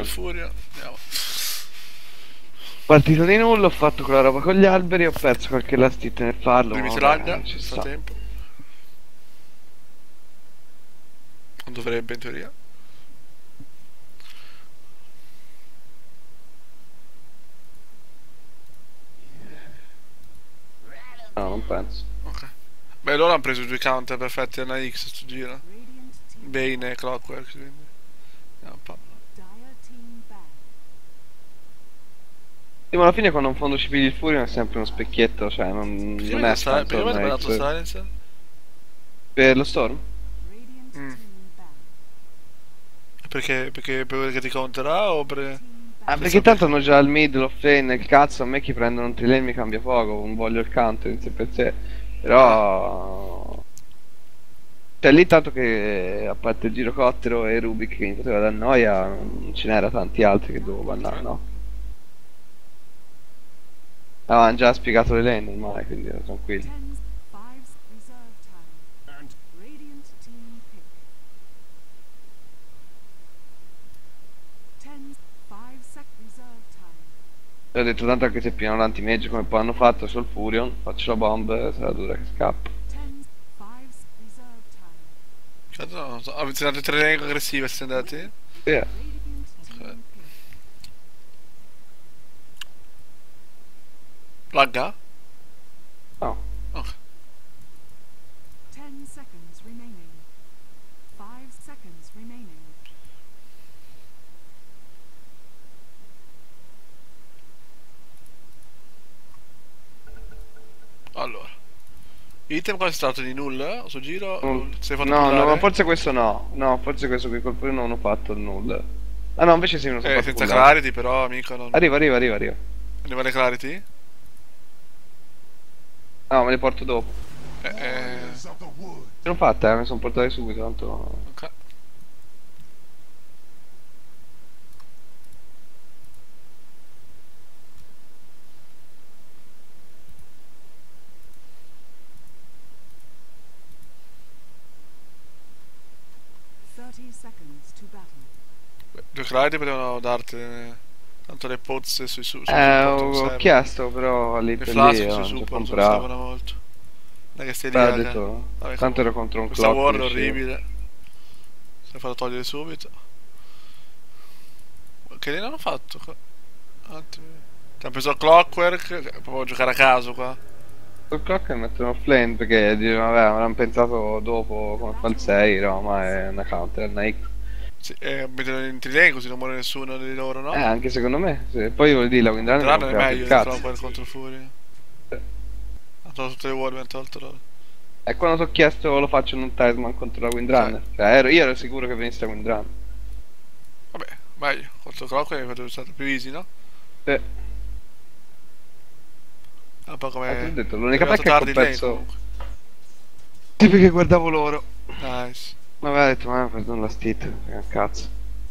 il Furio. Andiamo. Partito di nulla, ho fatto quella roba con gli alberi, ho perso qualche last hit nel farlo, ma Limite vabbè, ragga, ci nel sta. frattempo. Non dovrebbe in teoria. No, non penso. Ok. Beh, loro hanno preso due counter perfetti a X sto giro. Bane e Clockwork, quindi. Vediamo un po'. Sì, ma alla fine quando in fondo ci pigli il Furio è sempre uno specchietto, cioè non è Perché tanto avete mandato nice. Silencer? Per lo Storm? Mm. Perché ti counterà o per... Ah, per perché tanto sapere? hanno già il mid, l'off-lane, il cazzo, a me chi prendono un tri-lane mi cambia poco, non voglio il counter in sé per sé. Ah, Però... Cioè lì tanto che, a parte il girocottero e Rubik che mi poteva dar noia, non ce n'era tanti altri che dovevo bannare, ok. no? Avevano già spiegato le lane ormai, quindi ero tranquillo. E ho detto tanto anche se piano l'anti-mage come poi hanno fatto sul Furion, faccio la bomb, sarà dura che scappa. Cazzo, non so. Avete dato tre lane aggressive, siete andati? Sì, Ok. Lagga? no. Ok. Allora. Item qua è stato di null? Sto giro? Null. Sei fatto No, no, pullare? forse questo no. No, forse questo qui col Furion non ho fatto il null. Ah no, invece sì, me lo sono fatto Senza pullare. clarity però, amico, non... Arriva, arriva, arriva, arriva. Arriva le clarity? No, me le porto dopo. Eh... Ce l'ho fatta, mi sono portate subito, tanto... Ok. Beh, due clarity potevano darti... Tanto le pozze sui support non Ho servono. chiesto, però lì Le per lì flask sui ho già support non comprato. servono molto. Non è che stai lì Beh, ho a... detto, Vabbè, tanto ero comunque. contro un Questa clock, ward è riuscivo. orribile. Si è fatto togliere subito. Che ne hanno fatto? Un attimo. Ti hanno preso il Clockwork, proprio giocare a caso qua. Sul clock e mettono offlane perché dicevano, vabbè, avranno pensato dopo come fa il 6, no, ma è una counter, è una X. Sì, e mettono in 3 così non muore nessuno di loro, no? Anche secondo me, sì. Poi voglio dire, la Windrano mi Windrano è rompeva più il meglio del cazzo. Clockwork contro Fury. Ha tolto tutte le wall, mi ha tolto loro. E quando ti ho chiesto lo faccio in un Tasman contro la Ok. Windrunner. Cioè, io ero sicuro che venisse la Windrunner. Vabbè, meglio. Contro Clockwork è stato più easy, no? Sì. È un po' Te l'ho come... detto, È l'unica arrivato pecca è che ho tardi il lane perso... comunque. Sì, perché guardavo loro. Nice. Ma aveva detto, ma perdono la stit, che cazzo.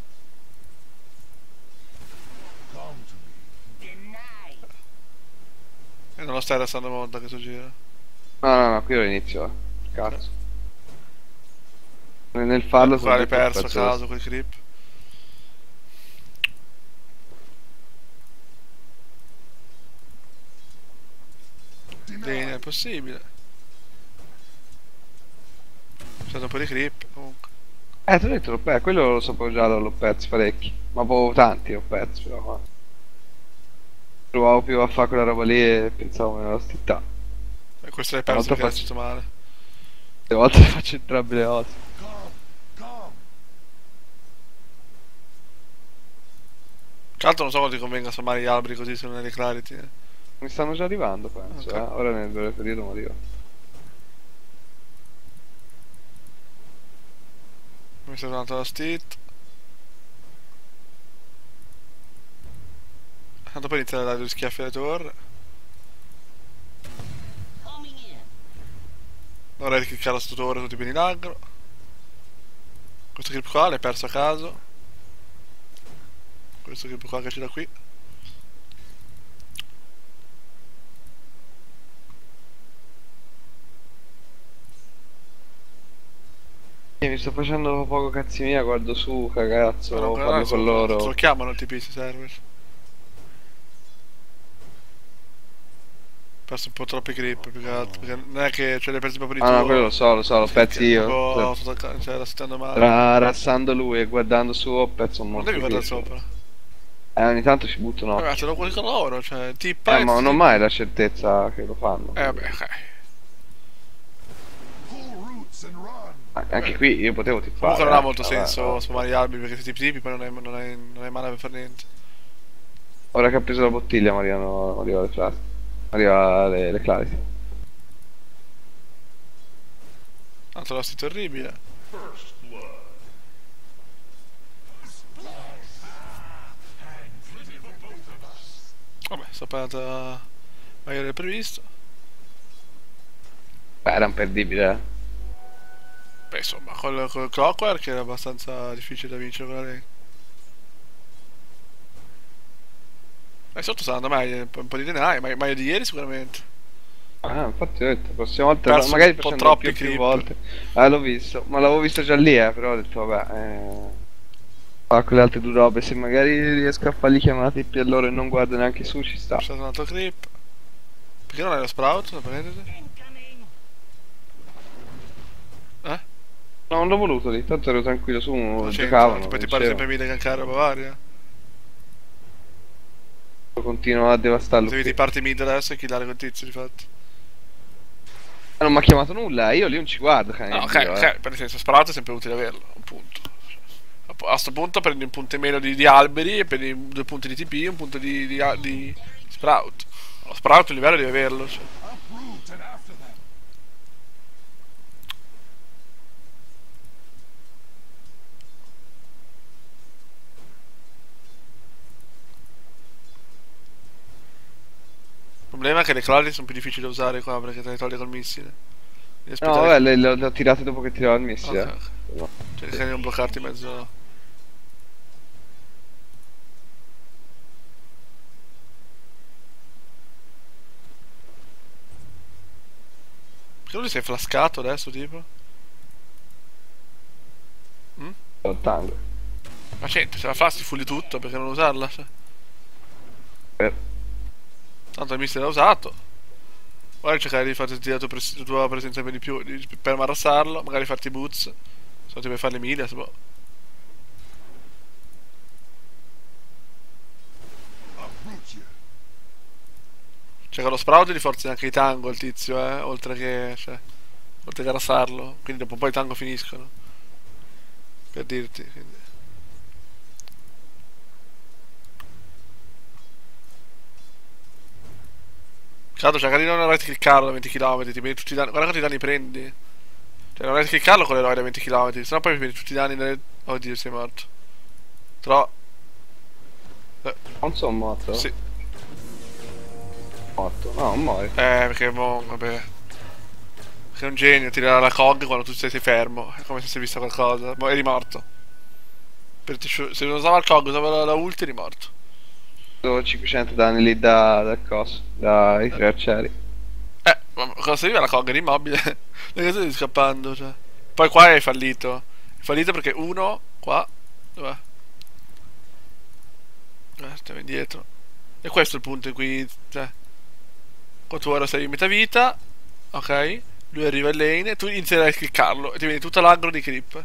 E non lo stai restando molto questo giro. No, no, no, qui ero inizio, Ok. cazzo. Nel farlo, te l'ho Qua l'hai detto, ho perso a perso la caso stit. quel creep. Lane è possibile. C'è stato un po' di creep comunque. Te l'ho detto, quello lo sapevo già, l'ho perso parecchi. Ma proprio tanti l'ho perso, però. Provavo più a fare quella roba lì e pensavo meno alla stittà. E questo l'hai perso Stavolta perché è faccio... stato male. Stavolta faccio entrambe le cose. Tra l'altro non so quanto ti convenga spammare gli alberi così se non hai le clarity. Mi stanno già arrivando, penso, Ok. Ora nel breve periodo morivo. Mi sta tornando la stit. Tanto poi iniziare a dare due schiaffi alle torre. Non vorrei cliccare sto torre tutti pieni d'aggro. Questo clip qua l'hai perso a caso. Questo clip qua che c'è da qui. Mi sto facendo poco cazzi mia, guardo su, cagazzo, Ma non parlo con te loro. lo chiamano il TP se serve. Ho perso un po' troppi grip più che altro. Perché non è che ce l'hai presi proprio di Ah no, tuo. quello lo so, lo pezzi io. Proprio cioè, la sto andando male. Rassando lui e guardando su, ho pezzo un Non molto devi guardare grip. sopra. Ogni tanto ci butto un Vabbè, ce occhio. l'ho quelli con loro, cioè, tippa e Ma non ho ti... mai la certezza che lo fanno. vabbè, ok. Anche qui io potevo tippare. Comunque non ha molto Vabbè, senso vabbè. spamare gli alberi perché se tipi poi non hai mana per fare niente. Ora che ha preso la bottiglia mi arrivano le frasi. Arriva le clarity. Tanto l'ho sentito orribile. Vabbè, sto parlando meglio del previsto. Beh, era imperdibile, eh. Beh, insomma, col Clockwork era abbastanza difficile da vincere con la lane. Sotto sta andando meglio, un po' di denaro, meglio di ieri sicuramente. Ah, infatti ho detto, la prossima volta Perso magari un po' facendo troppi più clip. volte. L'ho visto, ma l'avevo visto già lì, però ho detto vabbè, fa quelle altre due robe, se magari riesco a fargli chiamate più a loro e non guardo neanche su ci sta. C'è stato un altro clip. Perché non hai lo sprout? Lo prendete? Eh? No, non l'ho voluto lì, tanto ero tranquillo su, Lo giocavano, poi ti pare sempre mille gankare a Bavaria. continuo a devastarlo Se qui. vedi parti mid adesso e killare quel tizio di fatto. Non mi ha chiamato nulla, io lì non ci guardo, cane. No, ok, per nel senso, sprout è sempre utile averlo, un punto. A sto punto prendi un punto in meno di alberi e prendi 2 punti di TP e un punto di sprout. Lo sprout il livello devi averlo, cioè. Il problema è che le cloud sono più difficili da usare qua perché te le togli col missile. Devi No, aspettare vabbè, le ho tirate dopo che tirava il ok, missile. ok. No. Cioè rischiare di non bloccarti in mezzo. Perché non ti sei flascato adesso tipo? Ho tango. Ma senti, se la flaschi fulli tutto perché non usarla? Cioè. Eh, Tanto il missile l'ha usato. Magari cercare di farti sentire la tua presenza per di più, per ammassarlo, magari farti boots. Se no ti puoi fare le mille, se boh. Cioè con lo sprout gli forzi anche i tango al tizio, oltre che. Cioè. Oltre che arrasarlo. Quindi dopo un po' i tango finiscono. Per dirti, quindi. Cazzo, cerca di non right clickarlo da 20 km, ti prendi tutti i danni. Guarda quanti danni prendi. Cioè non right clickarlo con l'eroe da 20 km, sennò poi mi prendi tutti i danni nelle. Oddio, sei morto. Però. non sono morto. Sì. Morto. No, non muori. Perché boh, vabbè. Perché è un genio, tira la cog quando tu sei fermo. È come se si visto qualcosa. Boh, eri morto. Se non usava il cog, usava la ulti, eri morto. Do 500 danni lì dal coso, dai tre arcieri. Ma cosa serviva la cog? Eri immobile. Le cose stai scappando, cioè. Poi qua hai fallito. Hai fallito perché uno, qua. Dov'è? Stiamo indietro. E questo è il punto in cui. Cioè. Qua tu ora sei in metà vita. Ok. Lui arriva in lane. Tu inizierai a cliccarlo. E ti vieni tutto l'angolo di creep.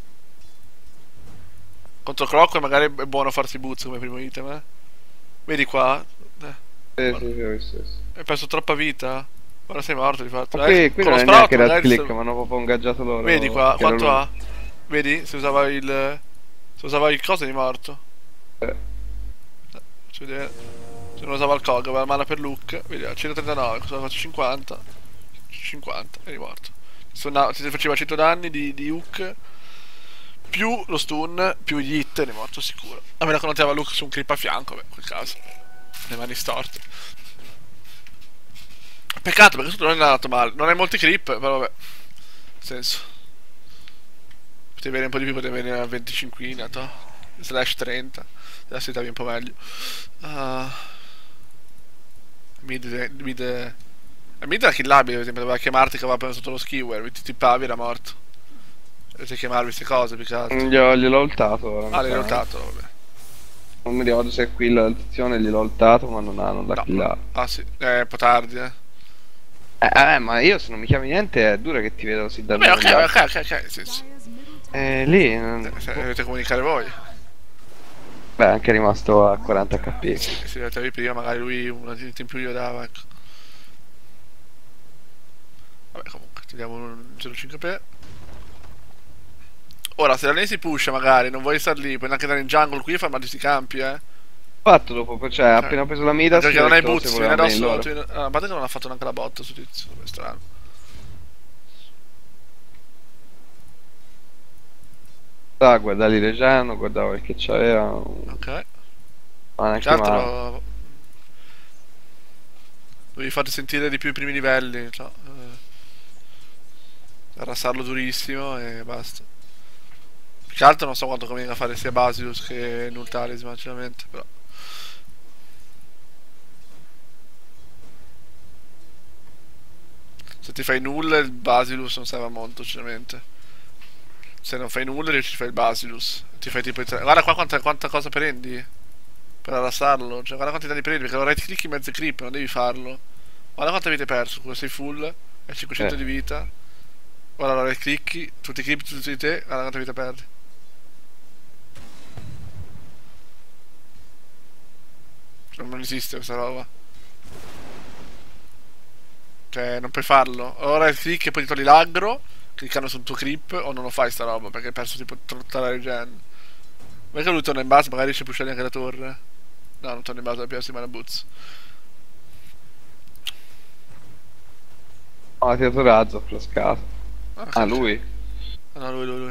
Contro Croc magari è buono farsi boots come primo item, eh. Vedi qua. Sì, ho visto. Hai perso troppa vita. Ora sei morto di fatto. Qui Con non lo è sprout neanche right magari click, ma hanno proprio ingaggiato loro. vedi qua, che era quanto lui. ha? Vedi? Se usava il. Se usava il coso eri morto. Faccio vedere. Se non usava il cog, aveva la mana per look. Vedi, 139, cosa faccio? 50. 50, eri morto. Ti faceva 100 danni di hook. Più lo stun, più gli hit, eri morto sicuro. A meno che non ti aveva look su un creep a fianco, beh, in quel caso. Le mani storte. Peccato perché tutto non è andato male. Non hai molti creep, però vabbè. Nel senso. Potevi avere un po' di più, potevi avere una 25 to. Slash 30. Adesso stavi un po' meglio. Mid era killabile, per esempio, doveva chiamarti che aveva preso sotto lo skewer, ti tippavi, era morto. Dovete chiamarvi queste cose più che altro. Gliel'ho ultato ora. Ah, l'hai lottato, vabbè. Non mi ricordo se è qui la lezione, gliel'ho ultato, ma non l'ha No. killato. Ah sì, è un po' tardi, eh. Ma io se non mi chiami niente è dura che ti vedo così da Vabbè, lontano. ok, sì, sì. Lì, Dovete comunicare voi. beh, anche rimasto a 40 HP. Se lo avevi prima, magari lui una dita in più glielo dava, ecco. Vabbè, comunque, togliamo un 0,5p. Ora, se la lane si pusha, magari, non vuoi star lì, puoi anche andare in jungle qui e far male sti campi, eh. Fatto dopo, cioè, appena preso la Midas, Perché non hai detto, boots, se viene volevano venire addosso. loro. A parte che non ha fatto neanche la botta su tizio, è strano. Guardavi Reggiano, guardavo il che c'aveva. Ok. Ma neanche Che male. altro. Devi farti sentire di più i primi livelli, cioè. Arrassarlo durissimo e basta. Più che altro non so quanto conviene a fare sia Basilius che Null Talisman, sinceramente, però. Se ti fai null il Basilus non serve a molto, sinceramente. Se non fai nulla riesci a fare il Basilus. Ti fai tipo i tre. Guarda qua quanta cosa prendi. Per arrassarlo. Cioè guarda quanti danni prendi. Perché right click in mezzo creep, non devi farlo. Guarda quante avete perso. Quando sei full. Hai 500 di vita. Guarda right clicchi. Tutti i creep tutti di te. Guarda quanta vita perdi. Cioè, non esiste questa roba. Cioè non puoi farlo. O right click e poi ti togli l'aggro. Cliccando sul tuo creep. O non lo fai sta roba. Perché hai perso tipo tutta la regen. Perché lui torna in base, magari riesce a pushare anche la torre. No, non torna in base, ha perso di mana boots. No, ha tirato razzo, frascato. Okay. Ah, lui? Ah no, lui.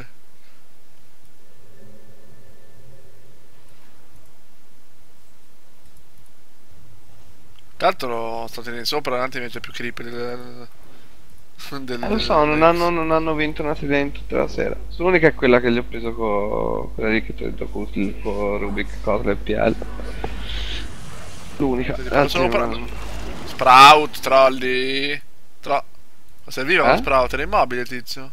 Tra l'altro sto tenendo sopra, davanti invece più creep Lo so, non hanno vinto una sede in tutta la sera. L'unica è quella che gli ho preso con quella lì che ti ho detto con Rubik, Kotler e PL. L'unica. Sopra. Sprout, trolli. Ma serviva lo Sprout, era immobile il tizio.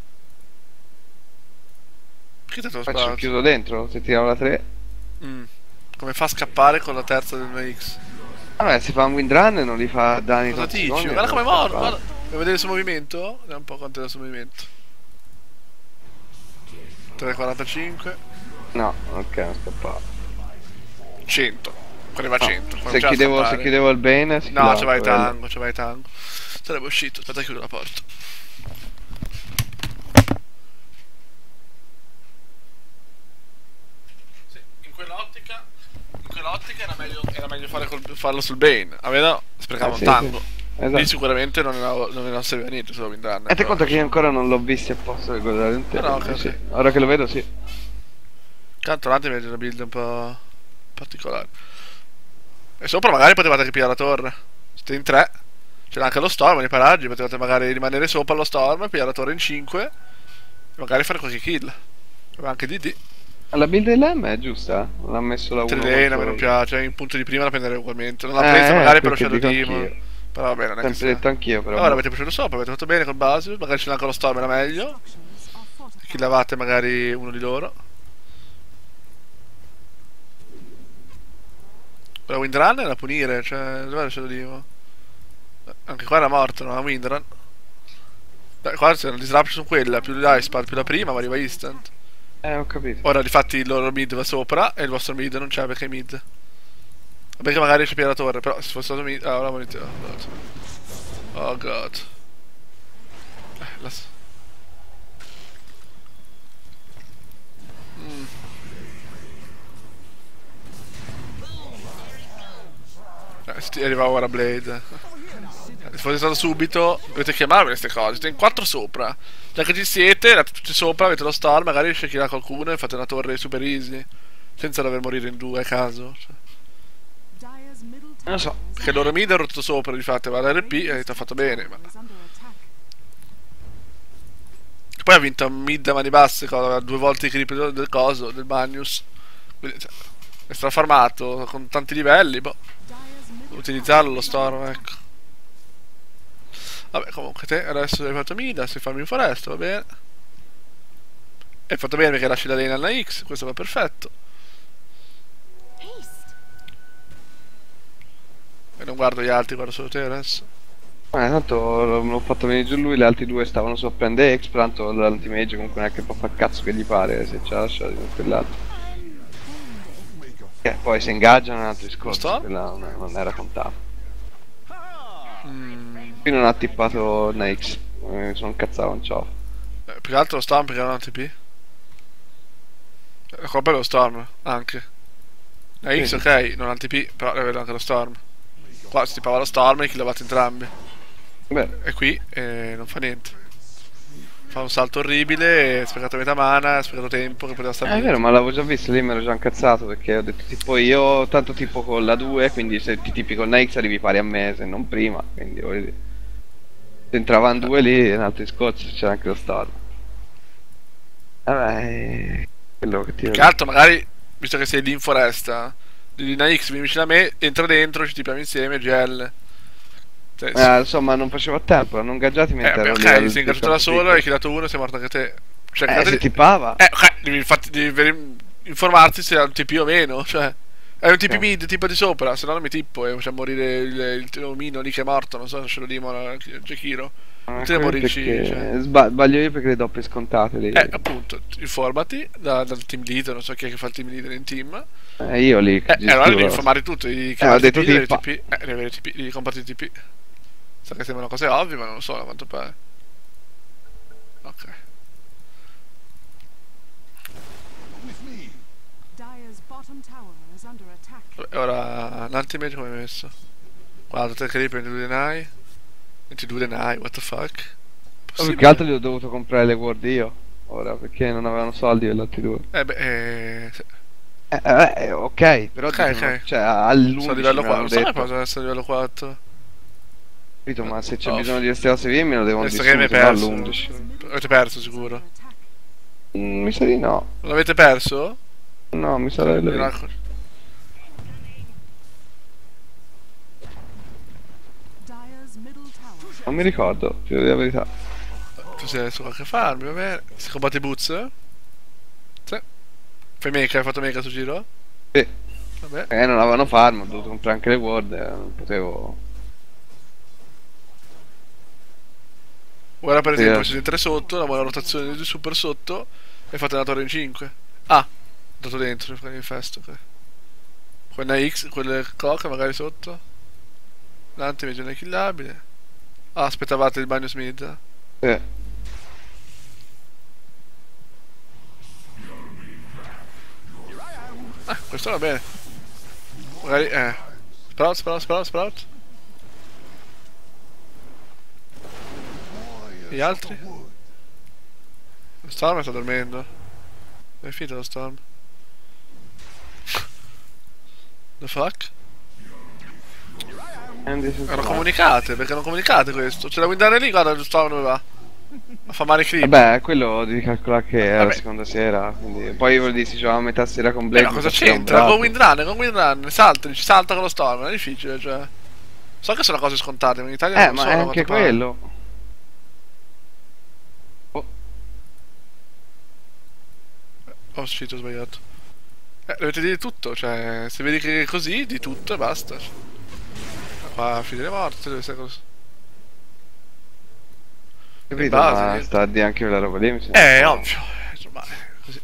Perché ti ha detto Faccio Sprout? chiuso dentro, se tiravo la 3. Come fa a scappare con la terza del MX? Vabbè, si fa un windrun e non li fa danni. Cosa dici? Guarda come è morto, guarda. Vuoi vedere il suo movimento? Vediamo un po' quanto è il suo movimento. 3,45. No, ok, non scappava. 100. Arriva a 100. Se chiudevo il bene, si no, ci chiudeva, vai tango. Sarebbe uscito, aspetta chiudo la porta. Sì, in quell'ottica era meglio farlo sul Bane. Almeno sprecava un tango. Sì. Esatto. Lì sicuramente non ne serviva niente, solo Windrunner. E te conta che io ancora non l'ho visto e posso guardare in te. No, okay, sì. Ora che lo vedo, sì. Tanto avanti vedi una build un po' particolare. E sopra magari potevate ripiare la torre. Siete in 3. C'era anche lo storm nei paraggi. Potevate magari rimanere sopra lo storm, pigliare la torre in 5. E magari fare qualche kill. Aveva anche DD. La build dell'M è giusta? Non ha messo la 1. Trilena, a me non piace. In punto di prima la prenderei ugualmente. Non l'ha presa magari per lo Shadow Team. Però va bene, non è che sempre detto anch'io, però. Allora avete pushato sopra, avete fatto bene col Basil. Magari c'è anche lo storm, era meglio. Killavate magari uno di loro. La Windrun è da punire, cioè, dov'è il Shadow Team? Anche qua era morto, no? La Windrun. Beh, qua c'è una disruption su quella, più l'icePad, più la prima, ma arriva instant. Ho capito. Ora, difatti, il loro mid va sopra e il vostro mid non c'è perché è mid. Perché magari riesce a pigliare la torre, però se fosse stato mid... Ah, ora volete... Oh god. Arriva ora Blade. Se fosse stato subito, dovete chiamarmi queste cose. Siete in 4 sopra. Già che ci siete, andate tutti sopra, avete lo star, magari riesce a killare qualcuno e fate una torre super easy. Senza dover morire in 2 a caso. Cioè. Non lo so. Perché il loro mid è rotto sopra, difatti, va all'RP e ti ha fatto bene. Ma... Poi ha vinto mid a mani basse, 2 volte i creep del coso, del Magnus. Quindi, cioè, è strafarmato con tanti livelli, boh. Utilizzarlo lo storm, ecco. Vabbè, comunque te adesso hai fatto mid, sei farmi in foresta, va bene. Hai fatto bene perché lasci la lane alla X, questo va perfetto. E non guardo gli altri, guardo solo te adesso. Tanto l'ho fatto venire giù lui, gli altri due stavano su a prendere X, tanto l'anti-mage comunque non è che può far cazzo che gli pare se ce l'ha lasciato con quell'altro. Poi si ingaggiano in altri discorso, quella non era contato. Qui non ha tippato una X, mi sono incazzato un ciò. Più che altro lo Storm perché non ha TP. La colpa è lo Storm, anche. La X ok, non ha TP, però deve avere anche lo Storm. Qua si tippava lo Storm e killava entrambi. Beh. E qui non fa niente. Fa un salto orribile, ha sprecato metà mana, ha sprecato tempo che poteva stare È vero, ma l'avevo già visto, lì mi ero già incazzato perché ho detto tipo io tanto tipo con la 2, quindi se ti tippi con la X arrivi pari a me, se non prima, quindi voglio dire. Se entravano due lì, in altri discorsi c'era anche lo Storm. Vabbè, quello che ti Che altro magari, visto che sei lì in foresta, di linea X, vieni vicino a me, entra dentro, ci tippiamo insieme, GL. Insomma non facevo a tempo, non ingaggiati mentre ero lì. Ok, sei ingaggiato da solo, hai killato uno e sei morto anche te. Cioè, se tippava. Ok, devi informarti se ha un TP o meno, cioè. Hai un TP mid, tipo di sopra, se no non mi tippo e facciamo morire il omino lì che è morto, non so se ce lo dimono Gekiro. Non te ne morirci, cioè. Sbaglio io perché le doppie scontate lì. Appunto, informati dal team leader, non so chi è che fa il team leader in team. Io lì. Allora devi informare tutto, devi ho detto devi avere TP, devi compartire TP. So che sembrano cose ovvie, ma non lo so a quanto pare. Ok. Vabbè, ora l'anti-mage come hai messo? Guarda, te che lì prendi 2 denai. 22 denai, what the fuck? Più che altro gli ho dovuto comprare le ward io. Ora, perché non avevano soldi gli altri due. Ok, però ok. Cioè all'11 sono a livello 4, non so mai cosa essere a livello 4. Capito, ma se c'è bisogno di queste cose qui me lo devono dire che mi hai perso all'11. Avete perso sicuro? Mi sa di no. Non l'avete perso? No, mi sa di no. Non mi ricordo, ti devo dire la verità. Tu sei su qualche farm, va bene. Si combatte Boots? Sì. Fai mecha, hai fatto mecha su giro? Sì. Vabbè. Non avevano farm, ho dovuto comprare anche le ward, non potevo. Ora per esempio siete 3 sotto, una buona rotazione di super sotto e fate una torre in 5. Ah, dato dentro, fai infesto, ok. Quella X, quelle clock magari sotto. L'anti non è killabile. Ah, aspettavate il bagno Smith? Sì. Ah, questo va bene. Magari, Sprout. E gli altri? Lo Storm sta dormendo. È finito lo Storm. The fuck? Erano comunicate, perché non comunicate questo? C'è da guidare lì, guarda lo Storm dove va. A fa male clip. Vabbè, quello devi calcolare che era la seconda sera, quindi. Poi vuol dire si giocava a metà sera con Blake. Ma cosa c'entra? Con windrun, ci salta con lo Storm, non è difficile, cioè. So che sono cose scontate, ma in Italia non ma sono. è anche quello. Oh shit, ho sbagliato. Dovete dire tutto, cioè, se vedi che è così, di tutto e basta. Qua figli delle morte, deve essere così. Capito, ma sta a dire anche quella roba lì, mi sembra. Ovvio, insomma, così.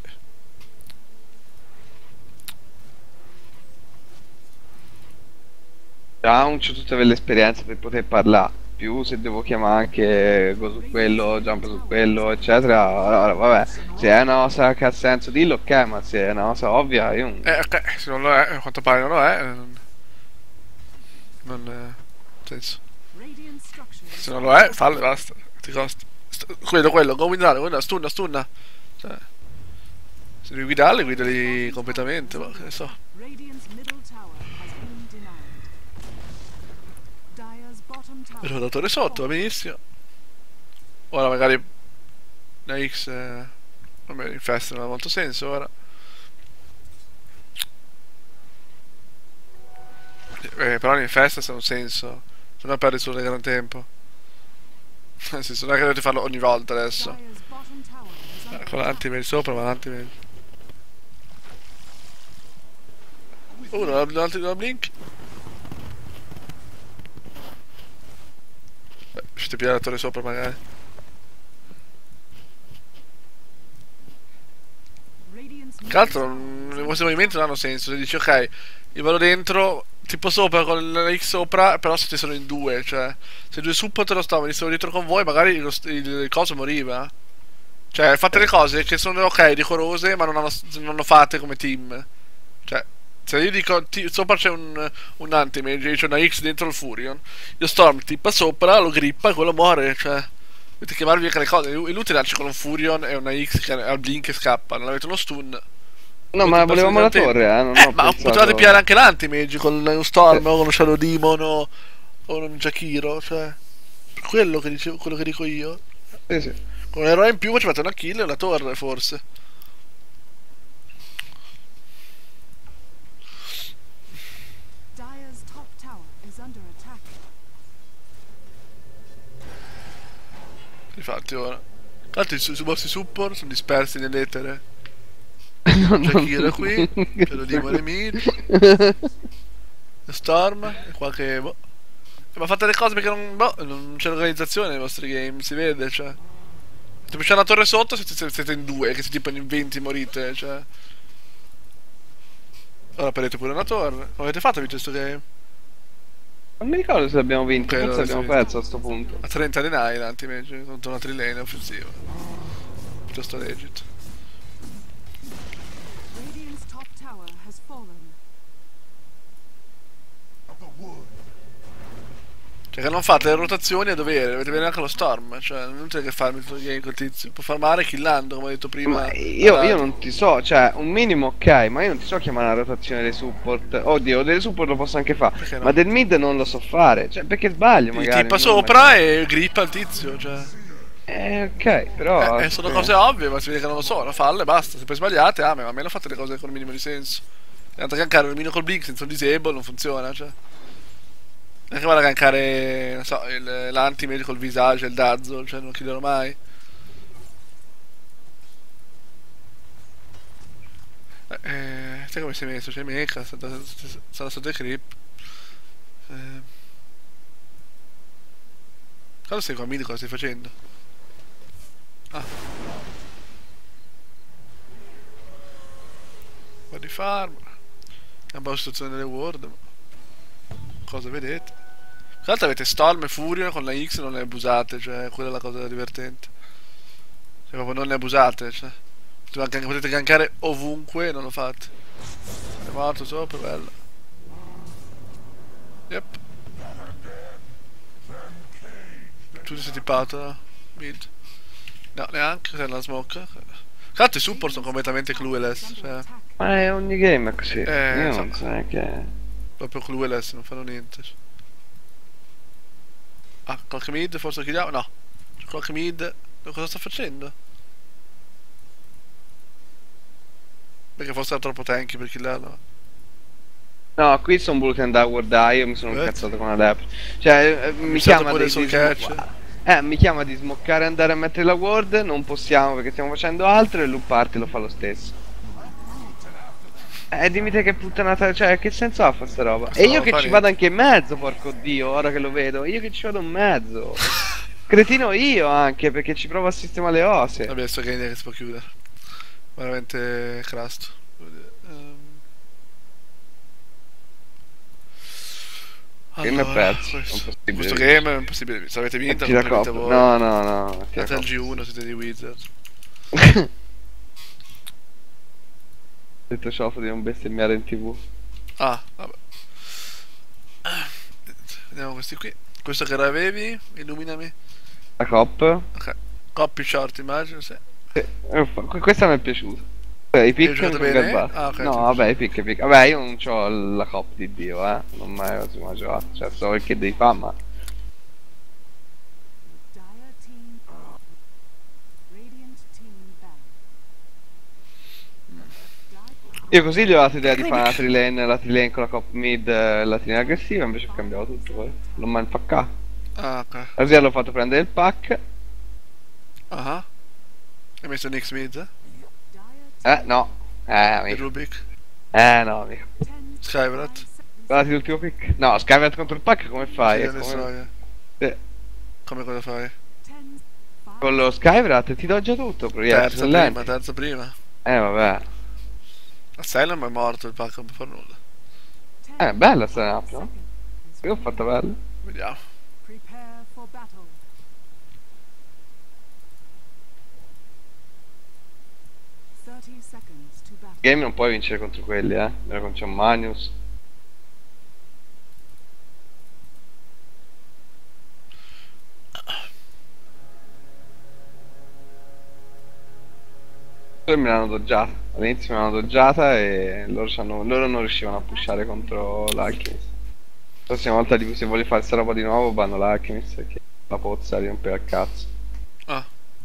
Già non c'ho tutte l'esperienza per poter parlare. Più se devo chiamare anche go su quello, jump su quello, eccetera. Allora, vabbè, se è una cosa che ha senso dillo, ok, ma se è una cosa ovvia, io non. Ok, se non lo è, a quanto pare non lo è. Non senso. Se non lo è, fallo e basta. Ti costa. Quello, go guidare, quello, stunna. Cioè, se devi guidarli, guidali completamente, ma che ne so. Il rotatore sotto, va benissimo. Ora magari la X vabbè, in festa non ha molto senso ora. Però in festa ha un senso. Se no perdi solo il gran tempo. Nel senso non è che dovete farlo ogni volta adesso. Con l'anti-mage sopra, ma l'anti-mage. La blink. Beh, riuscite a pigliare la torre sopra magari. Che altro, i vostri movimenti non hanno senso. Se dici ok, io vado dentro, tipo sopra con la X sopra, però siete solo in due, cioè. Se due support lo stavano, venissero dietro con voi, magari il coso moriva. Cioè, fate le cose che sono ok, decorose, ma non hanno fatte come team. Cioè, se io dico sopra c'è un anti-mage, c'è una X dentro il Furion, io Storm tippa sopra, lo grippa e quello muore, cioè. Dovete chiamarvi anche le cose. È inutile darci con un Furion e una X che ha il blink e scappa, non avete uno stun. No, ma volevamo la torre, non ho ma pensato... potevate pigliare anche l'anti-mage con un Storm o con uno Shadow Demon o un Jakiro, cioè. Per quello che dicevo, quello che dico io. Sì. Con un eroe in più facevate una kill e una torre, forse. Dire's top tower is under attack. Infatti ora. Tanto i vostri support sono dispersi nell'etere. No, Jakiro qui, che lo dico le mid. Storm e qualche. Boh. Ma fate le cose perché non c'è organizzazione nei vostri game, si vede, cioè. Se c'è una torre sotto siete in due, che se tipo in 20 morite, cioè. Ora perdete pure una torre. Come avete fatto a vincere questo game? Non mi ricordo se l'abbiamo vinto, Credo forse di sì. abbiamo perso a sto punto. A 30 deny l'anti-mage contro una trilane offensiva. Piuttosto legit. Radiant's top tower has fallen. Cioè che non fate le rotazioni a dovere, dovete vedere anche lo Storm, cioè non è inutile che farmi tutto il game col tizio, può farmare killando come ho detto prima. Ma io non ti so, cioè un minimo ok, ma io non ti so chiamare la rotazione dei support. Oddio, dei support lo posso anche fare, Perché no? ma del mid non lo so fare, cioè perché sbaglio magari. Tippa sopra e grippa il tizio, cioè. Ok, però... Sono cose ovvie, ma si vede che non lo sono, falle, basta, se poi sbagliate, ma almeno fate le cose con un minimo di senso. E tanto gankare un minimo col blink senza un disable non funziona, cioè. Neanche vado a gankare, non so, l'anti-mage col visage e il dazzle, cioè non chiuderò mai. Sai come si è messo? C'è mecha, sarà sotto i creep. Cosa sei qua, mid, cosa stai facendo? Ah. Un po' di farm. È un po' la situazione delle ward, ma... Cosa vedete? Tra l'altro avete Storm e Furion con la X non ne abusate, cioè quella è la cosa divertente. Cioè proprio non ne abusate, cioè. Potete gankare ovunque e non lo fate. È morto sopra, bello. Yep. Tu ti sei tippato, no? Mid. No, neanche, c'è una smoke. Tra l'altro i support sono completamente clueless, cioè. Ma è ogni game è così, io so. non so neanche... Proprio clueless, non fanno niente. Ah, qualche mid forse chiudiamo? No. C'è qualche mid. Cosa sta facendo? Perché forse era troppo tanky per killarlo. No, qui sono voluti andare a guardare, io mi sono incazzato con Adept. Cioè, mi chiama pure sul catch. mi chiama di smoccare e andare a mettere la ward, non possiamo perché stiamo facendo altro e Loop Party lo fa lo stesso. Dimmi te che puttanata, cioè che senso ha fa sta roba? E io che ci vado anche in mezzo, porco dio, ora che lo vedo, io che ci vado in mezzo. Cretino io anche, perché ci provo a sistemare le ose. Vabbè, sto che si può chiudere. Veramente crasto. Game è perso, questo game è impossibile. Se avete vinto, non vinto voi. No. Siete al G1, siete di Wizard. Detto ciò, di non bestemmiare in TV. Ah, vabbè. Vediamo questi qui. Questo che avevi, illuminami. La cop. Ok. Copy short, immagino, sì. Questa mi è piaciuta. I pick giocato non bene? garbato. Ah, ok, no, sì. vabbè, i pick. Vabbè, io non ho la cop di Dio, non mai ho giocato. Cioè, so che devi fare, ma... Dire team. Radiant team ban. Io così gli ho dato l'idea di fare la trilane con la cop mid, la trilane aggressiva, invece ho cambiato tutto poi. L'ho mai infaccato. Ah, ok. Così l'ho fatto prendere il pack. Ah. Hai messo Nix mid? Dire No. E Amico. Rubik? No, amico. 10 Skyvrat? Guardati l'ultimo pick. No, Skyvert contro il pack come fai? Sì, È ne so come... io. Sì. Come cosa fai? 10 Con lo Skyvert ti doggia tutto, proietti, Terza sono prima, lenti. terza prima. Vabbè. Asylum è morto il pack, non può fare nulla. Bella sta app, no? Io ho fatto bella. Vediamo. Prepare for battle. Seconds to battle. Game non puoi vincere contro quelli, Era con John Magnus. Poi me l'hanno doggiata. All'inizio me l'hanno doggiata e loro non riuscivano a pushare contro l'Alchemist. La prossima volta se voglio fare sta roba di nuovo vanno l'Alchemist perché la pozza rirompere al cazzo. Ah.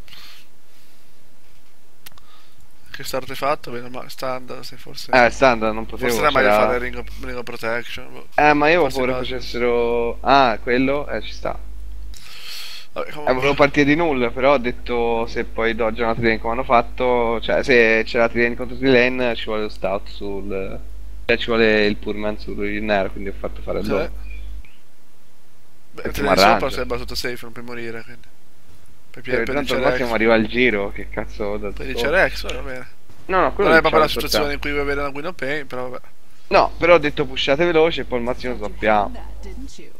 Che start hai fatto? Bene, ma standard, se forse... Standard non potevo. Forse era meglio c'era- fare ring of protection. boh. Ma io avevo Forse paura basta. facessero... quello? Ci sta. Vabbè, comunque... Volevo partire di nulla, però ho detto se poi dodge una Trilane come hanno fatto, cioè se c'è la Trilane contro Trilane ci vuole lo stout sul... Cioè ci vuole il Pullman sul nero, quindi ho fatto fare il Sì. doppio. Beh, Perché te mi ne sopra arrangio. sei battuto safe, non puoi morire, quindi... Per Tanto al dice massimo Rex. arriva il giro, che cazzo da Per dice Rex, va bene. No, quello Non è diciamo proprio la sotto situazione in tempo. cui vuoi avere una Queen of Pain, però vabbè. No, però ho detto pushate veloce e poi al massimo sappiamo. That, didn't you?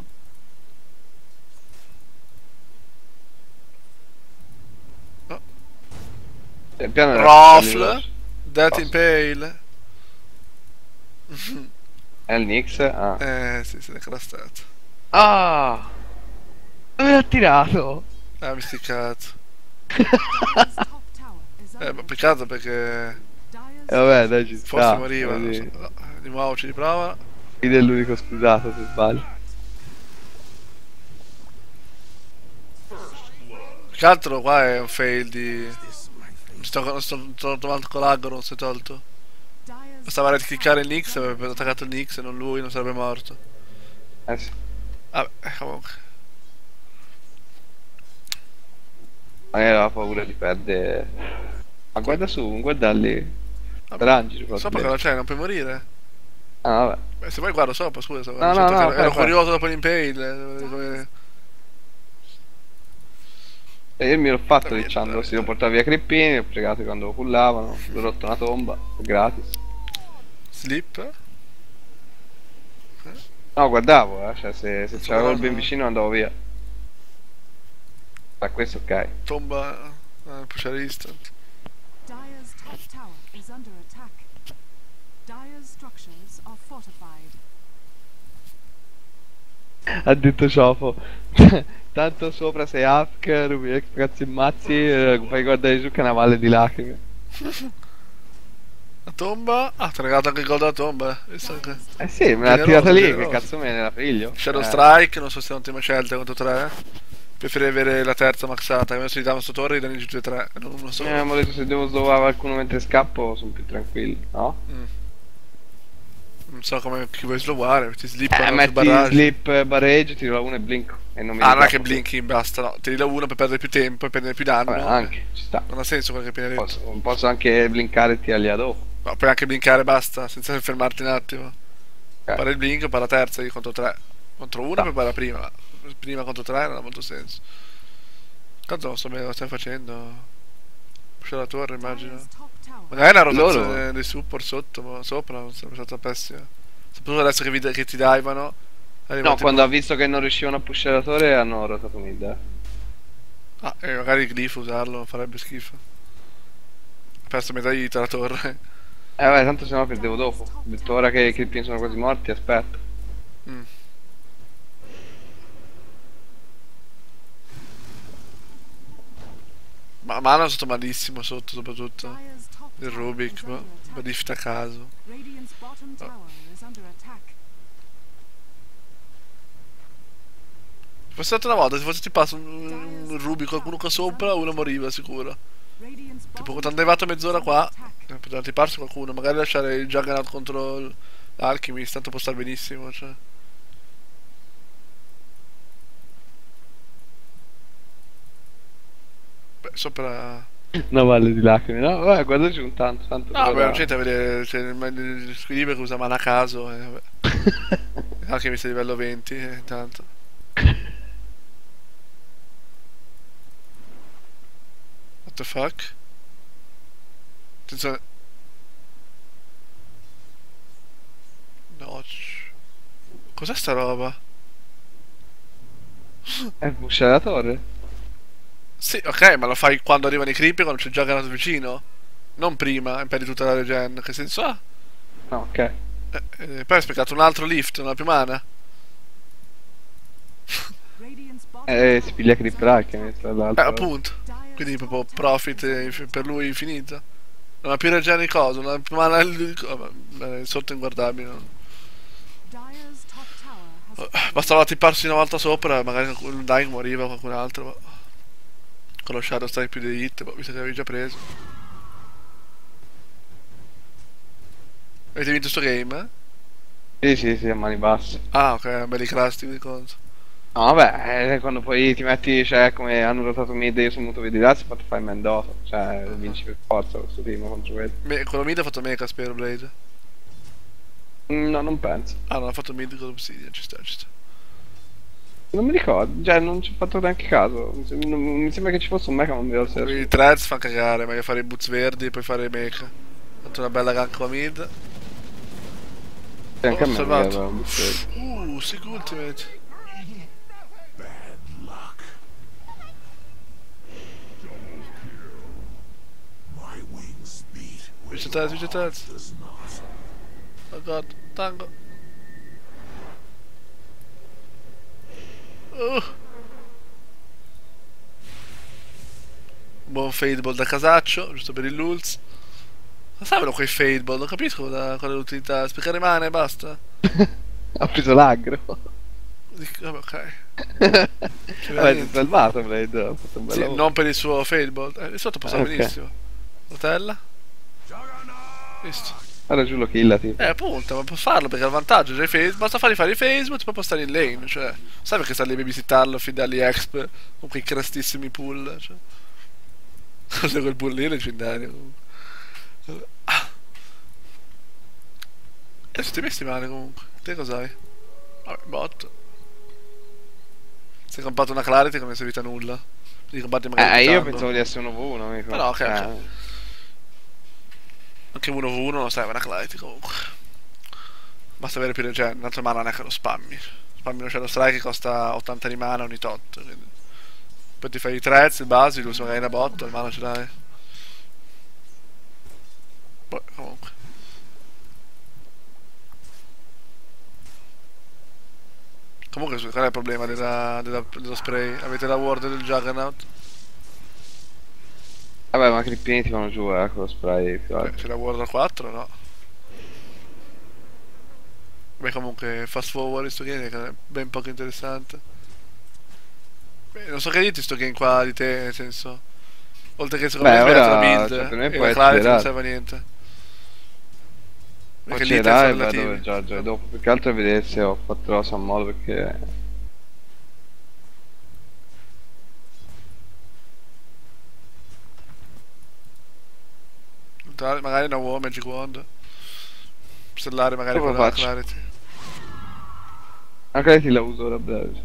Il piano era Rofl, pusharli veloci. Death in Posso. Pale. È il Nix? Sì, se ne è crastato. Ah! Dove l'ha tirato? Mi sti cazzo. Dire's top tower is Ma under peccato perché Dire's Vabbè, dai, ci sta. forse moriva, non Così. so. No, di nuovo ci riprova. Ed è l'unico scusato se sbaglio. Più che altro qua è un fail di... Non sto trovando collago, non si è tolto. Dire's Bastava right cliccare il Nix, avrebbe attaccato il Nix e non lui, non sarebbe morto. Sì. Vabbè, comunque. Magari aveva paura di perdere. Ma guarda su, guarda lì. Vabbè. Rangelo, Sopra che non c'è, non puoi morire. Vabbè. Beh, se vuoi guarda sopra, scusa. No, no, no, ero fai. curioso dopo l'impale. Come... E io mi l'ho fatto Vabbè, dicendo, vabbè. si lo portava via Creppini, ho pregato quando lo pullavano, l'ho rotto una tomba, gratis. Sleep. No, guardavo, cioè se c'avevo il ben no. vicino andavo via. Ma questo ok. Tomba. Pushare instant. Dire's top tower is under attack. Dire's structures are fortified. Ha detto Ciofo. Tanto sopra sei Hafk, rubi cazzi e mazzi, fai guardare giù che è una valle di lacrime. La tomba. Ah, ti ha regalato anche il gol della tomba. Visto anche. Sì, me l'ha Generoso, tirata lì, che generoso. cazzo me ne la figlio? Shadow Strike, non so se è un'ottima scelta contro 3. Preferirei avere la terza maxata. Adesso gli danno sto torre e gli danno tutti e tre. Non uno solo. Abbiamo detto se devo sloware qualcuno mentre scappo sono più tranquillo, no? Non so come chi vuoi sloware. Ti slippano sul Metti barrage. slip, barrage, tiro la 1 e blinko. E non mi Ah, non è che ricappo. blinking basta, no. Tiri la 1 per perdere più tempo e prendere più danno. Vabbè, anche, ci sta. Non ha senso quello che hai appena detto. Posso anche blinkare e tirarli a dopo. No, puoi anche blinkare basta, senza fermarti un attimo. Ok. Fare il blink, poi la terza io contro 3. Contro 1 No. poi la prima. Ma prima contro 3 non ha molto senso. Tanto non so bene cosa stai facendo. Pusha la torre, immagino. Dire's top tower Magari la rotazione Loro- dei support sotto, ma sopra non sarebbe stata pessima. Soprattutto adesso che ti divano. No, quando ha visto che non riuscivano a pushare la torre hanno rotato mid. Ah, e magari il glyph usarlo farebbe schifo. Ho perso metà vita la torre. Vabbè, tanto se no perdevo dopo. Ho detto ora che i Crippin sono quasi morti, aspetta. Mm. Ma Mana sotto malissimo sotto soprattutto. Dire's top Il tower Rubik, is ma under attack. Badift a caso. Radiant's bottom tower is under attack. Fosse stata una volta, se fosse ti passa un Rubik, qualcuno qua sopra, uno moriva sicuro. Radiant's Tipo bottom quando è arrivato mezz'ora tower qua, is under attack. poteva tiparsi qualcuno, magari lasciare il Juggernaut contro l'Alchemist, tanto può star benissimo, cioè. Beh, sopra... Una valle di lacrime, no? Vabbè, guardaci un tanto No, beh, non però. c'è da vedere, c'è il squilibrio che usa mana a caso, vabbè. Anche mi sei livello 20, intanto. What the fuck? Attenzione. No. Cos'è sta roba? È il pusher la torre? Sì, ok, ma lo fai quando arrivano i creepy, quando c'è il Juggernaut vicino? Non prima, impedi tutta la regen. Che senso ha? No, ok. Poi hai sprecato un altro lift, non ha più mana. Radiant's bottom Si piglia Creep Rack tra l'altro. Appunto. Quindi proprio profit per lui infinito. Non ha più regen di cosa, non ha più mana sotto inguardabile. No? Dyer's top tower has Bastava tipparsi una volta sopra, magari un dying moriva o qualcun altro. Ma... Con lo Shadow Strike più dei hit, visto che avevi già preso. Avete vinto sto game? Sì, a mani basse. Ah, ok, belli crusty di cosa. No, vabbè, quando poi ti metti, cioè, come hanno rotato mid, io sono venuto a vedere, si è fatto fare Mendoza. Cioè, vinci per forza questo team contro quelli. Quello mid ha fatto mecha, spero, Blade. No, non penso. Ah, non ha fatto mid con Obsidian, ci sta, ci sta. Non mi ricordo, cioè, non ci ho fatto neanche caso. Mi sembra che ci fosse un mecha, ma non mi ricordo se I threads fa cagare, meglio fare i boots verdi e poi fare i mecha. Ho fatto una bella gank con mid. anche a me mi salvato. aveva visto. Sick ultimate. Switch attacks. Oh god, tango. Buon fadeball da casaccio, giusto per il lulz. Ma stavano quei fadeball, non capisco qual è l'utilità. Spiegare mana e basta. Ha preso l'aggro. Vabbè, ok. Vabbè, ti è salvato Blade, ha fatto un bel Sì, lavoro. non per il suo fadeball. Di sotto passava Ok. benissimo. Rotella. Visto. Ora giù lo killa, tipo. Appunto, ma può farlo perché ha il vantaggio. Basta fargli fare i Facebook e poi può stare in lane. Cioè, sai perché sta lì a babysittarlo, fidargli exp con quei crastissimi pull. Cioè. Cos'è quel pull lì leggendario comunque. E se ti messi male comunque. Te cos'hai? Vabbè, bot. Si è comprato una Clarity che non è servita a nulla. Devi combatti magari Io aiutando. pensavo di essere 1v1, mica. Però ok. Anche 1v1 non serve una Clarity comunque. Basta avere più regen, l'altro mana non è che lo spammi. Spammi uno Shadow Strike che costa 80 di mana ogni tot. Quindi. Poi ti fai i threads, il Basilus, magari una botta, il mana ce l'hai. Poi comunque. Comunque qual è il problema dello spray? Avete la ward del Juggernaut? Vabbè, ma Crippini ti vanno giù, con lo spray. C'è la ward a 4, no? Beh, comunque fast forward in sto game che è ben poco interessante. Beh, non so che dirti sto game qua di te, nel senso. Oltre che secondo me è sbagliato la build cioè, per me e può la clarity non essere serve a niente. poi Perché lì c'era sono e vado relativi. già dopo, più che altro è vedere se ho fatto la Sun modo perché... Magari una War Magic Wand. Stellare magari Dopo con la faccio. clarity. Anche ti la uso da breve.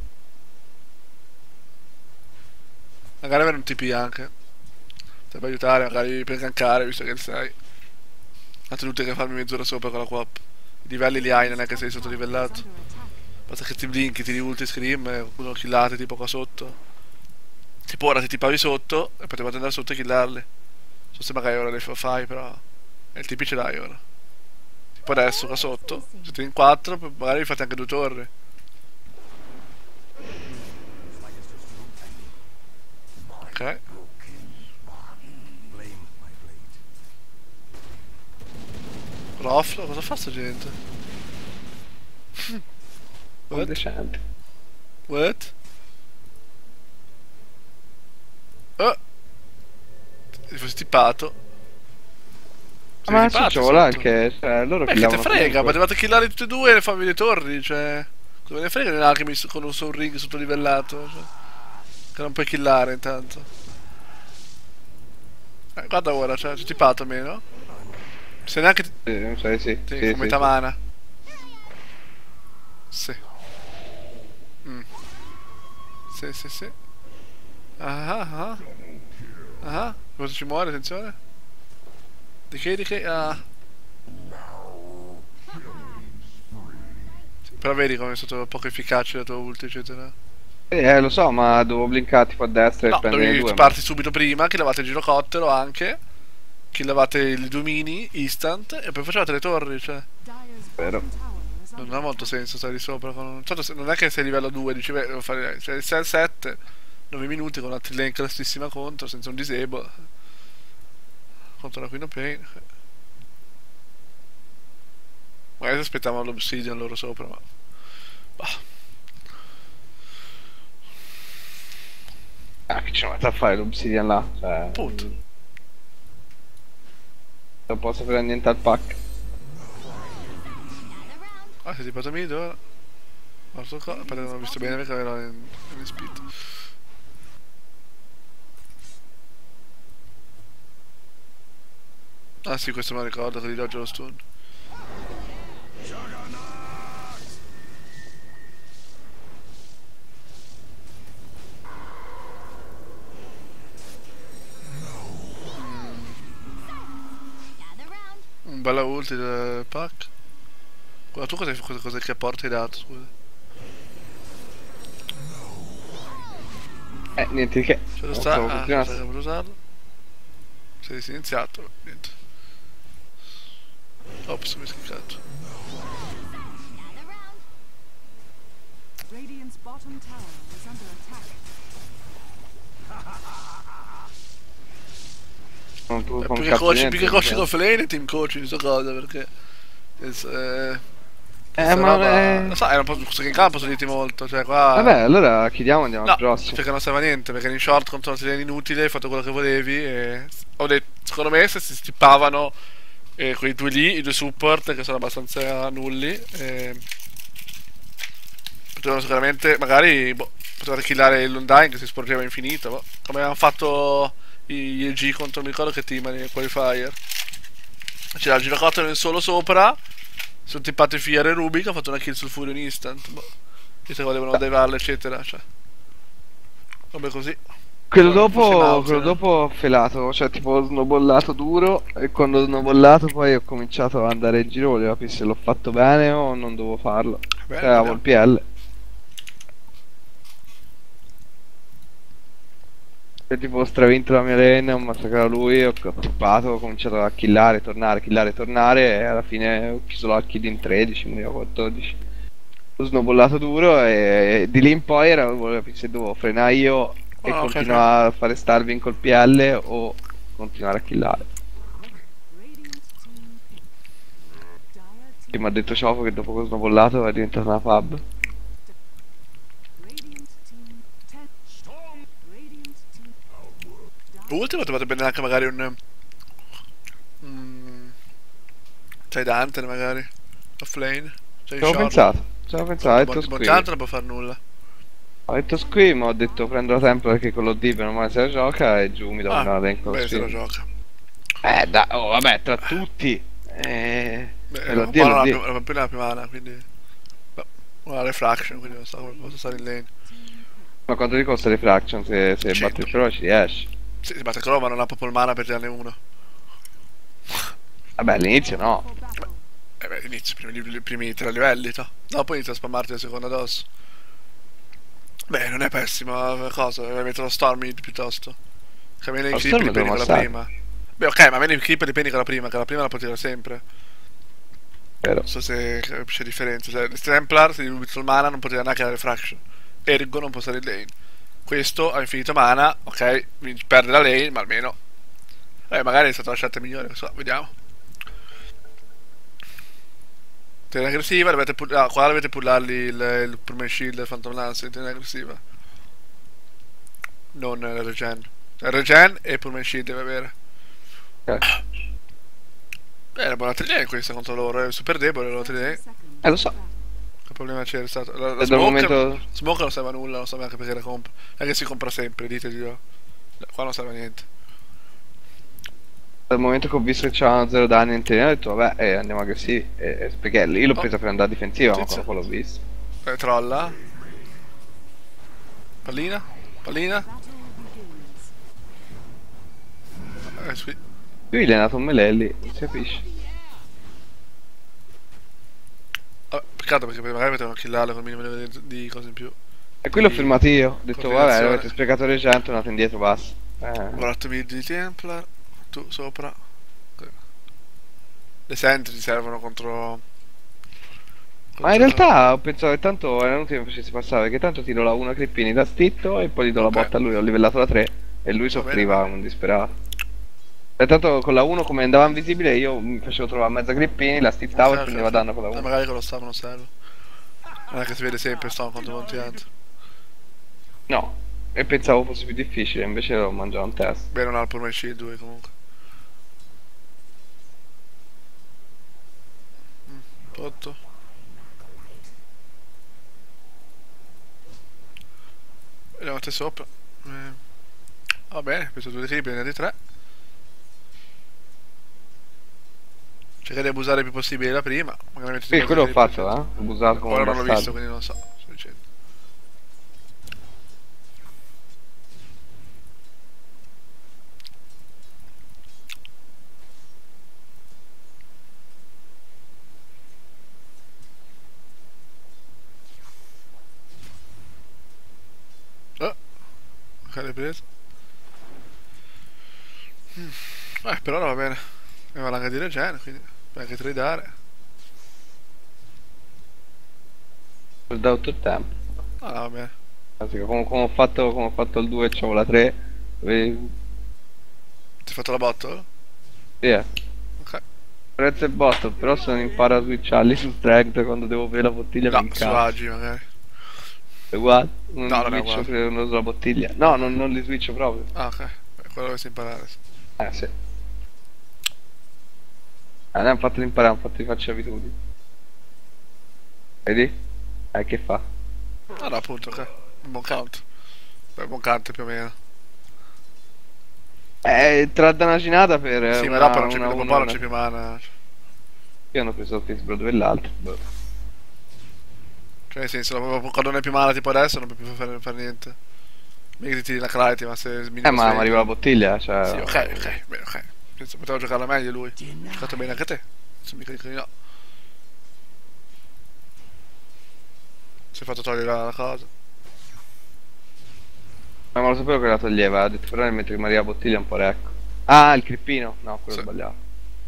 Magari avere un TP anche. Potrebbe aiutare, magari per gankare, visto che sei. Ha tenuto che farmi mezz'ora sopra con la QAP. I livelli li hai, non è che sei sottolivellato. under attack. Basta che ti blinchi, tiri ulti scream e qualcuno killate tipo qua sotto. Tipo ora ti tipavi sotto e potevate andare sotto e killarli. Non so se magari ora le fai, però. E il TP ce l'hai ora. Tipo adesso qua sotto, siete in 4, magari vi fate anche 2 torri. Ok. Roflo, cosa fa sta gente? What? Decente. What? Oh! Ti fossi tippato. Sei Ma tipato ci vuole sotto. anche, cioè, loro Beh, che te killavano frega, comunque. potevate killare tutte e due e farvi le torri, cioè. Cosa me ne frega di un alchemist con un Soul Ring sottolivellato, cioè. Che non puoi killare intanto. Guarda ora, cioè, ti tipato almeno. Se neanche ti... Sì, sì, Sì, sì, con metà sì. mana. Sì. Mm. Sì, sì, sì. Ah, ah, ah. Ah, cosa ci muore, attenzione. Di che, di che? Ah. Sì, però vedi come è stato poco efficace la tua ulti, eccetera. Lo so, ma devo blinkare tipo a destra e No, prendere i dovevi due, ma... parti subito prima, killavate il girocottero anche, killavate i due mini, instant, e poi facevate le torri, cioè. Dire's Vero. bottom tower is Non under ha molto attack. senso stare di sopra con... Tanto non è che sei livello 2, dici, beh, devo fare... Cioè, sei al 7, 9 minuti con una lane classissima contro, senza un disable. Contro la Queen of Pain. Magari si aspettavano l'obsidian loro sopra, ma... Bah. Ah, che ci mette a fare l'obsidian là? Cioè... Punto. Non posso fare niente al pack. Ah, sei tipo mid ora. Morto qua, però non ho visto bene perché ero in speed. Ah sì, questo me lo ricordo che gli dodge lo stun. Un bella ulti del pack. Guarda tu cosa che apporto hai dato, scusa. Niente di che. Ce lo Non sta? stavo Ah, continuando. non per usarlo. Sei iniziato, niente. Ops, mi è scliccato. Radiant's bottom tower is under attack. Non tu Più con che cazzo coach, niente, più che coaching perché- offlane, team coaching, sto cosa, perché... ma... Lo sai, era un po' questo che in campo sono diti molto, cioè qua... Vabbè, allora chiudiamo e andiamo No, al prossimo. perché non serve a niente, perché in short contro una serie inutile hai fatto quello che volevi e... Ho detto, secondo me se si stippavano quei due lì, i due support che sono abbastanza nulli, potevano sicuramente, magari, boh, potevate killare il Undyne che si sporgeva infinito, boh, come hanno fatto gli EG contro, mi ricordo che team nei qualifier. C'era il girocottero in solo sopra, sono tippati Fier e Rubik, ha fatto una kill sul Furion instant, boh. Visto che volevano divarlo, eccetera, cioè. Vabbè così. Quello Forse dopo, Mauser. quello dopo ho felato, cioè tipo ho snowballato duro e quando ho snowballato poi ho cominciato ad andare in giro, volevo capire se l'ho fatto bene o non dovevo farlo. Bene, Cioè avevo il PL. E tipo ho stravinto la mia lane, ho massacrato lui, ho toppato, ho cominciato a killare, tornare e alla fine ho chiuso la kill in 13, mi 14. Ho snowballato duro e di lì in poi volevo capire se dovevo frenare io e ok, continuare a fare starving col PL o continuare a killare. Radiant team pick. Dire Che team. mi ha detto Ciofo che dopo che ho snowballato è diventata una pub. Radiant team 10. Radiant team. Ultimo potrebbe bene anche magari un Trident magari. Offlane. Cioè Ci avevo pensato, ho detto Di Scream. Montanto non può fare nulla. Ho detto Scream, ho detto prendere tempo perché con l'OD per male se la gioca e giù mi do una lane con lo beh, se lo Scream. gioca. Oh vabbè, tra tutti. Beh, L'OD è non ha l'OD. più, non ha più mana, quindi... Beh, una refraction, quindi non so come posso stare in lane. Ma quanto ti costa Refraction se 100. batti il pro ci riesci? Sì, si batte Crow ma non ha proprio il mana per tirarne uno. Vabbè all'inizio no. For battle. Beh, inizio, i primi 3 livelli, to. Dopo inizia a spammarti la seconda addosso. Beh, non è pessima cosa, vai a mettere lo Storm mid piuttosto. Che meno i Lo creep Storm li prendi devo con la ammazzare. prima. Beh, ok, ma meno i creep li prendi con la prima, che la prima la puoi tirare sempre. Vero. Non so se capisci la differenza. Cioè, Templar, se gli rubi tutto il mana, non può tirare neanche la refraction. Ergo non può stare in lane. Questo ha infinito mana, ok, perde la lane, ma almeno. Magari è stata la scelta migliore, non so, vediamo. Tiene aggressiva, qua dovete pullarli il Permanent Shield del Phantom Lance, tiene aggressiva. Non il regen. Il regen e il Permanent Shield deve avere. Ok. Beh, buona trilane questa contro loro, è super debole la trilane. 30 seconds. Lo so. Che problema c'era stato? La E dal smoke, momento... smoke non serve a nulla, non so neanche perché la compra. Non è che si compra sempre, diteli. Qua non serve a niente. Dal momento che ho visto che c'erano 0 danni in terreno ho detto vabbè andiamo aggressivi perché io l'ho Oh, presa per andare difensiva ma tizio. quando poi l'ho visto. Trolla. Pallina. Pallina. Battle begins. Sì. Lui gli è nato un melelli, non si capisce. Peccato perché magari potevano killarlo con il minimo di cose in più. E qui l'ho firmato io, ho detto vabbè coordinazione. avete sprecato regente, andate indietro, basta. 4.000 di Templar. Tu sopra. Le sentry ti servono contro. Ma in realtà ho pensato che tanto era inutile che mi facessi passare, perché tanto tiro la 1 Crippini da stitto e poi gli do la Ok. botta a lui, ho livellato la 3 e lui Va soffriva bene. come un disperato. E tanto con la 1 come andava invisibile io mi facevo trovare mezza Crippini, la stittavo e prendeva danno con la 1. Magari con lo staff non serve. Non è che si vede sempre sto contro quanti altri. No, e pensavo fosse più difficile, invece l'ho mangiato un test. Beh, non ha il Purman Shield 2 comunque. Potto. Vediamo te sopra. Va bene, questo 2 di creep, ne di 3. Cercare di abusare il più possibile la prima. Magari metti Sì, quello ho fatto, ho abusato come Ora un non l'ho visto, bastardo. quindi non so. Sto dicendo. Ok, l'hai preso. Per ora va bene. E va anche di regene, quindi puoi anche tradare. Ho dato tutto il tempo. Ah, va bene. Anzi, come ho fatto il 2 e c'avevo la 3. Sì, Ti hai fatto la bottle? Ok. prezzo e botto, però se non imparo a switcharli su strength quando devo avere la bottiglia mi No, su incazzo. agi magari. È uguale? Non No, non è switcho uguale. sulla bottiglia. No, non li switcho proprio. Ah, ok. Beh, quello dovresti imparare. Sì. Sì. Non hanno fatto imparare, hanno fatto di farci abitudini. Vedi? Che fa? Ah, no, appunto, ok. Un buon count. Beh, buon count più o meno. Tra da una ginata per Sì, ma una, dopo non c'è più, una, dopo un una, po' non una. c'è più mana. Io hanno preso il Fizzbro 2 e l'altro. Boh. Cioè, nel senso, quando non hai più mana tipo adesso non puoi più fare niente. Mica ti tiri la Clarity, ma se minimo Ma svegli. arriva la bottiglia, cioè. Sì, ok, bene, ok. Penso poteva giocarla meglio lui. Ha giocato bene anche te. Se mica dico di no. Si è fatto togliere la cosa. Ma lo sapevo che la toglieva, ha detto però nel mentre che mi arriva la bottiglia un po' recco. Ah, il crippino? No, quello Sì. sbagliato.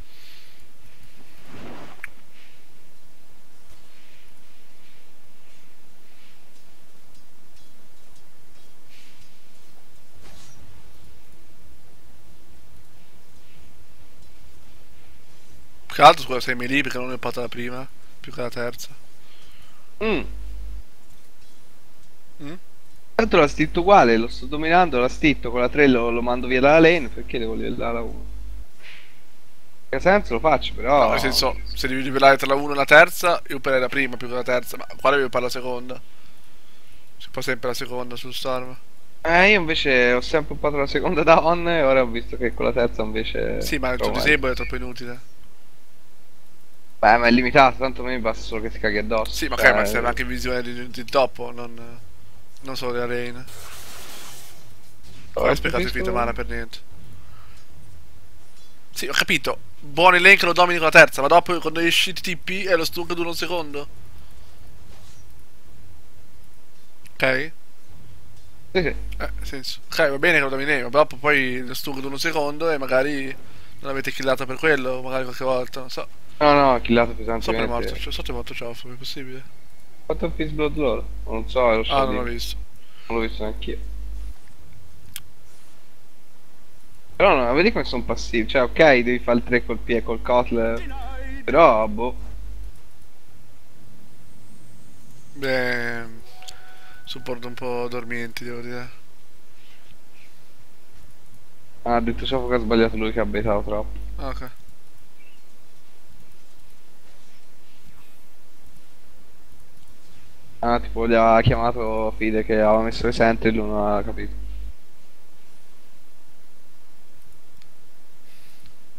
Più che altro scusa sei melee perché non ne ho fatta la prima. Più che la terza. Mm. Mm? Tanto la stitto uguale, lo sto dominando, la stitto con la 3 lo mando via dalla lane, perché devo livellare la 1? Che senso lo faccio, però. No, nel senso, se devi rivelare tra la 1 e la terza, io uperei la prima più che la terza, ma quale devi fare la seconda? Si fa sempre la seconda sul Storm. Io invece ho sempre optato la seconda da on e ora ho visto che con la terza invece. Sì, ma il tuo trovo disable è troppo inutile. Beh, ma è limitato, tanto a me mi basta solo che ti caghi addosso. Sì, ma ok, cioè, ma serve anche in visione di dopo, non solo della Rain. Poi hai sprecato infinita mana per niente. Sì, ho capito. Buon elenco lo domini con la terza, ma dopo quando esci ti TP è lo stun che dura un secondo. Ok? Sì, sì. Nel senso. Ok, va bene che lo domini, ma dopo poi lo stun che dura un secondo e magari non avete killato per quello, magari qualche volta, non so. No, no, ho killato Non so per pesantemente. morto, cioè, sotto è morto Cioff, è possibile? Ho fatto il Fizz Blood loro. Non so, lo so Ah, non l'ho dire. visto. Non l'ho visto neanch'io. Però no, vedi come sono passivi. Cioè, ok, devi fare il 3 col piede, col Kotler. Però, boh. Beh, support un po' dormienti, devo dire. Ha detto Ciofo che ha sbagliato lui che ha baitato troppo. Ah, ok. Ah, tipo gli ha chiamato Fide che aveva messo le sentry e lui non aveva capito.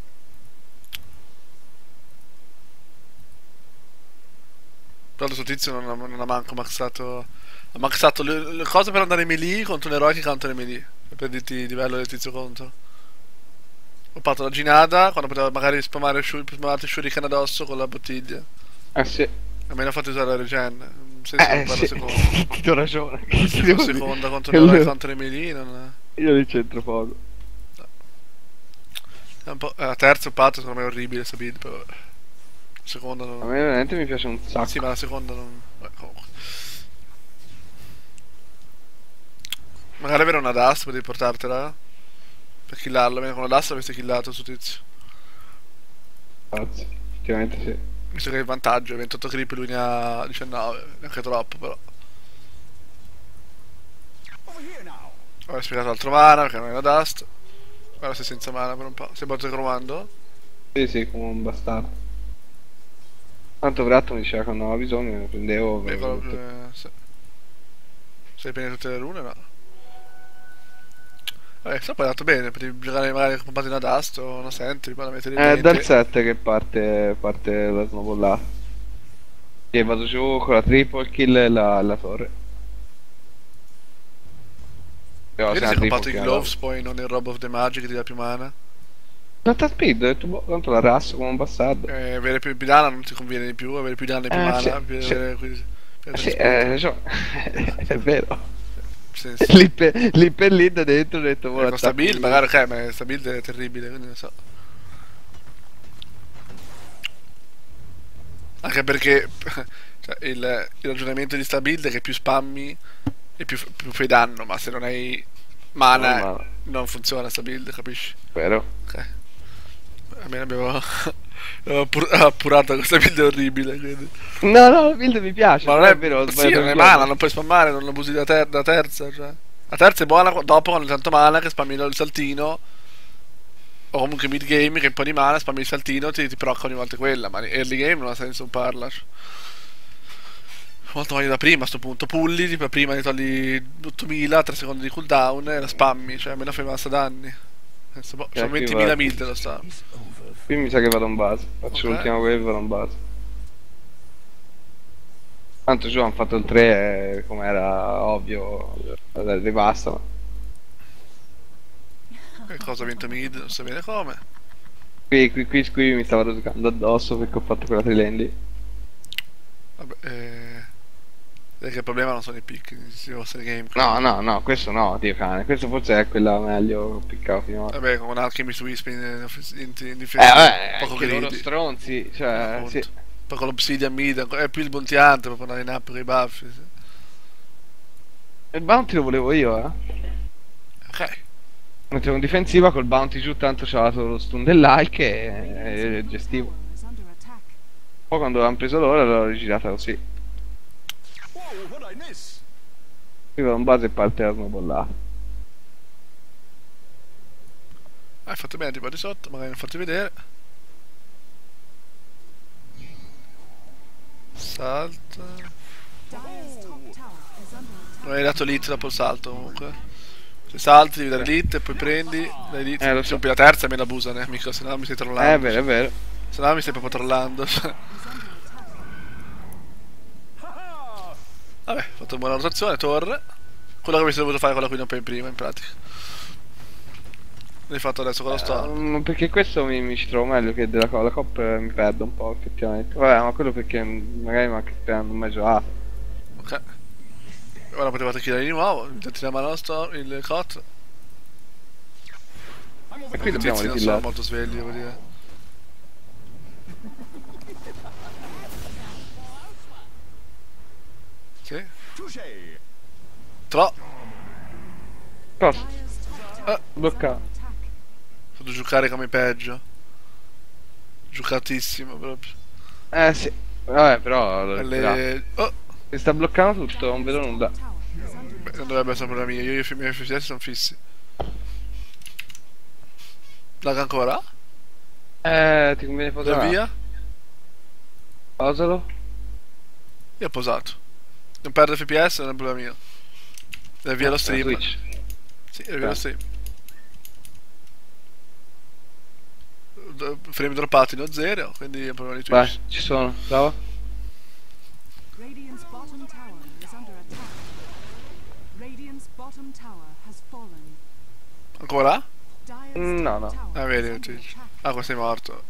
questo tizio non ha manco maxato. Ha maxato le cose per andare melee contro un eroe che canta le melee. Per dirti il livello del tizio contro. Ho fatto la ginada quando poteva magari spammarti shuriken addosso con la bottiglia. Sì. A me ne ha fatto usare la regen. Senza non Sì. seconda. Ti do ragione. La seconda contro un eroe contro le melee non. Io li c'entro poco. È un po'. La terza parte secondo me è orribile sta build, però. La seconda A non. me veramente mi piace un sacco. Sì, ma la seconda non. Comunque. Magari avere una dust potevi portartela. Per killarlo, almeno con la dust l'avresti killato su tizio. Grazie. Effettivamente sì. Visto che il vantaggio è 28 creep, lui ne ha 19, neanche troppo però. Ora spiegato altro mana perché non è la dust. Ora sei senza mana per un po'. Sei morto comando? Sì, come un bastardo. Tanto Vratto mi diceva che non aveva bisogno, me ne prendevo. Beh, sì. Sei pieni tutte le rune, no? Sta poi è andato bene, potevi giocare magari con un una dust o una sentry, poi la mettere È in dal 7 che parte la snowballata. E vado giù con la triple kill e la torre. Però Perché se ti la sei triple comprato i kill gloves poi non il rob of the magic che ti dà più mana? Tanta speed, ho detto, boh, tanto la rasso come un bastardo. Avere più danno non ti conviene di più, avere più danno e più mana, sì, più sì. avere Sì, è vero. sì. Lì per lì da dentro ho detto, Con sta build, magari ok, ma sta build è terribile, quindi non so. Anche perché cioè, il ragionamento di sta build è che più spammi e più fai danno, ma se non hai mana non funziona sta build, capisci? Vero. Ok. Almeno abbiamo appurato questa build orribile, quindi. No, la build mi piace, Ma non però è vero, ho sì, sbagliato non il è giorno. mana, non puoi spammare, non abusi da terza, cioè. La terza è buona dopo quando hai tanto mana che spammi il saltino. O comunque mid game che un po' di mana, spammi il saltino, ti procca ogni volta quella, ma early game non ha senso parla. Molto meglio da prima a sto punto. Pulli, tipo prima ne togli 8000, 3 secondi di cooldown e la spammi, cioè almeno fai massa danni. Sono 20.000 mid lo sta. Qui mi sa che vado in base, faccio l'ultima wave e vado in base. Tanto giù hanno fatto il 3 come era ovvio, basta. Che cosa ha vinto mid, non so bene come. Qui mi stava giocando addosso perché ho fatto quella trilen lì. Vabbè, perché il problema non sono i pick, si fosse il game. No, questo no, Dio cane, questo forse è quella meglio piccata finora. Vabbè, con un Alchemist Wisp in difesa, poco anche loro greedy. stronzi, cioè, sì. Poi con l'Obsidian mid è più il bontiante, proprio una line up con i buffi. Sì. Il bounty lo volevo io, Ok. Mettevo in difensiva col bounty giù, tanto c'era lo stun del like e gestivo. Is under attack. Poi quando l'hanno preso loro l'ho rigirata così. Qui vado in base e parte la snowballata. Hai fatto bene tipo di sotto, magari non farti vedere. Salta. Dire's top tower is under attack. Non hai dato l'hit dopo il salto comunque. Se salti devi dare l'hit e poi prendi, dai l'hit. Lo so. Se la terza me la abusano, amico, se no mi stai trollando. È vero. Se no mi stai proprio trollando. Vabbè, ho fatto una buona rotazione, torre. Quello che avresti dovuto fare con la Queen Open prima, in pratica. L'hai fatto adesso con lo storm. Perché questo mi ci trovo meglio che della la cop mi perdo un po' effettivamente. Vabbè, ma quello perché magari mi hanno mai giocato. Ok. Ora potevate chiedere di nuovo, metti la mano allo storm, il cot. E qui dobbiamo Non sono rikillare. molto svegli, devo dire. Sì. Tro. Cosa? Dire's top tower is Bloccato. under attack. Ho fatto giocare come peggio. Giocatissimo proprio. Sì. Vabbè, però lo ritirerà. Oh, Mi sta bloccando tutto, non vedo nulla. Tower is under beh, non dovrebbe essere un problema mio. Io e i miei FPS sono fissi. Lag ancora? Ti conviene Vai posare? via? Posalo. Io ho posato. Non perde FPS, non è un problema mio. Vai via lo stream. Switch. Sì, vai via lo stream. Frame droppati no 0, quindi è un problema di Twitch. Vai, ci sono. Bravo. Radiant bottom tower is under attack. Radiant's bottom tower has fallen. Ancora? Dire's No, top no. tower Ah, is vedi, under ti dici. attack. Ah, questo è morto.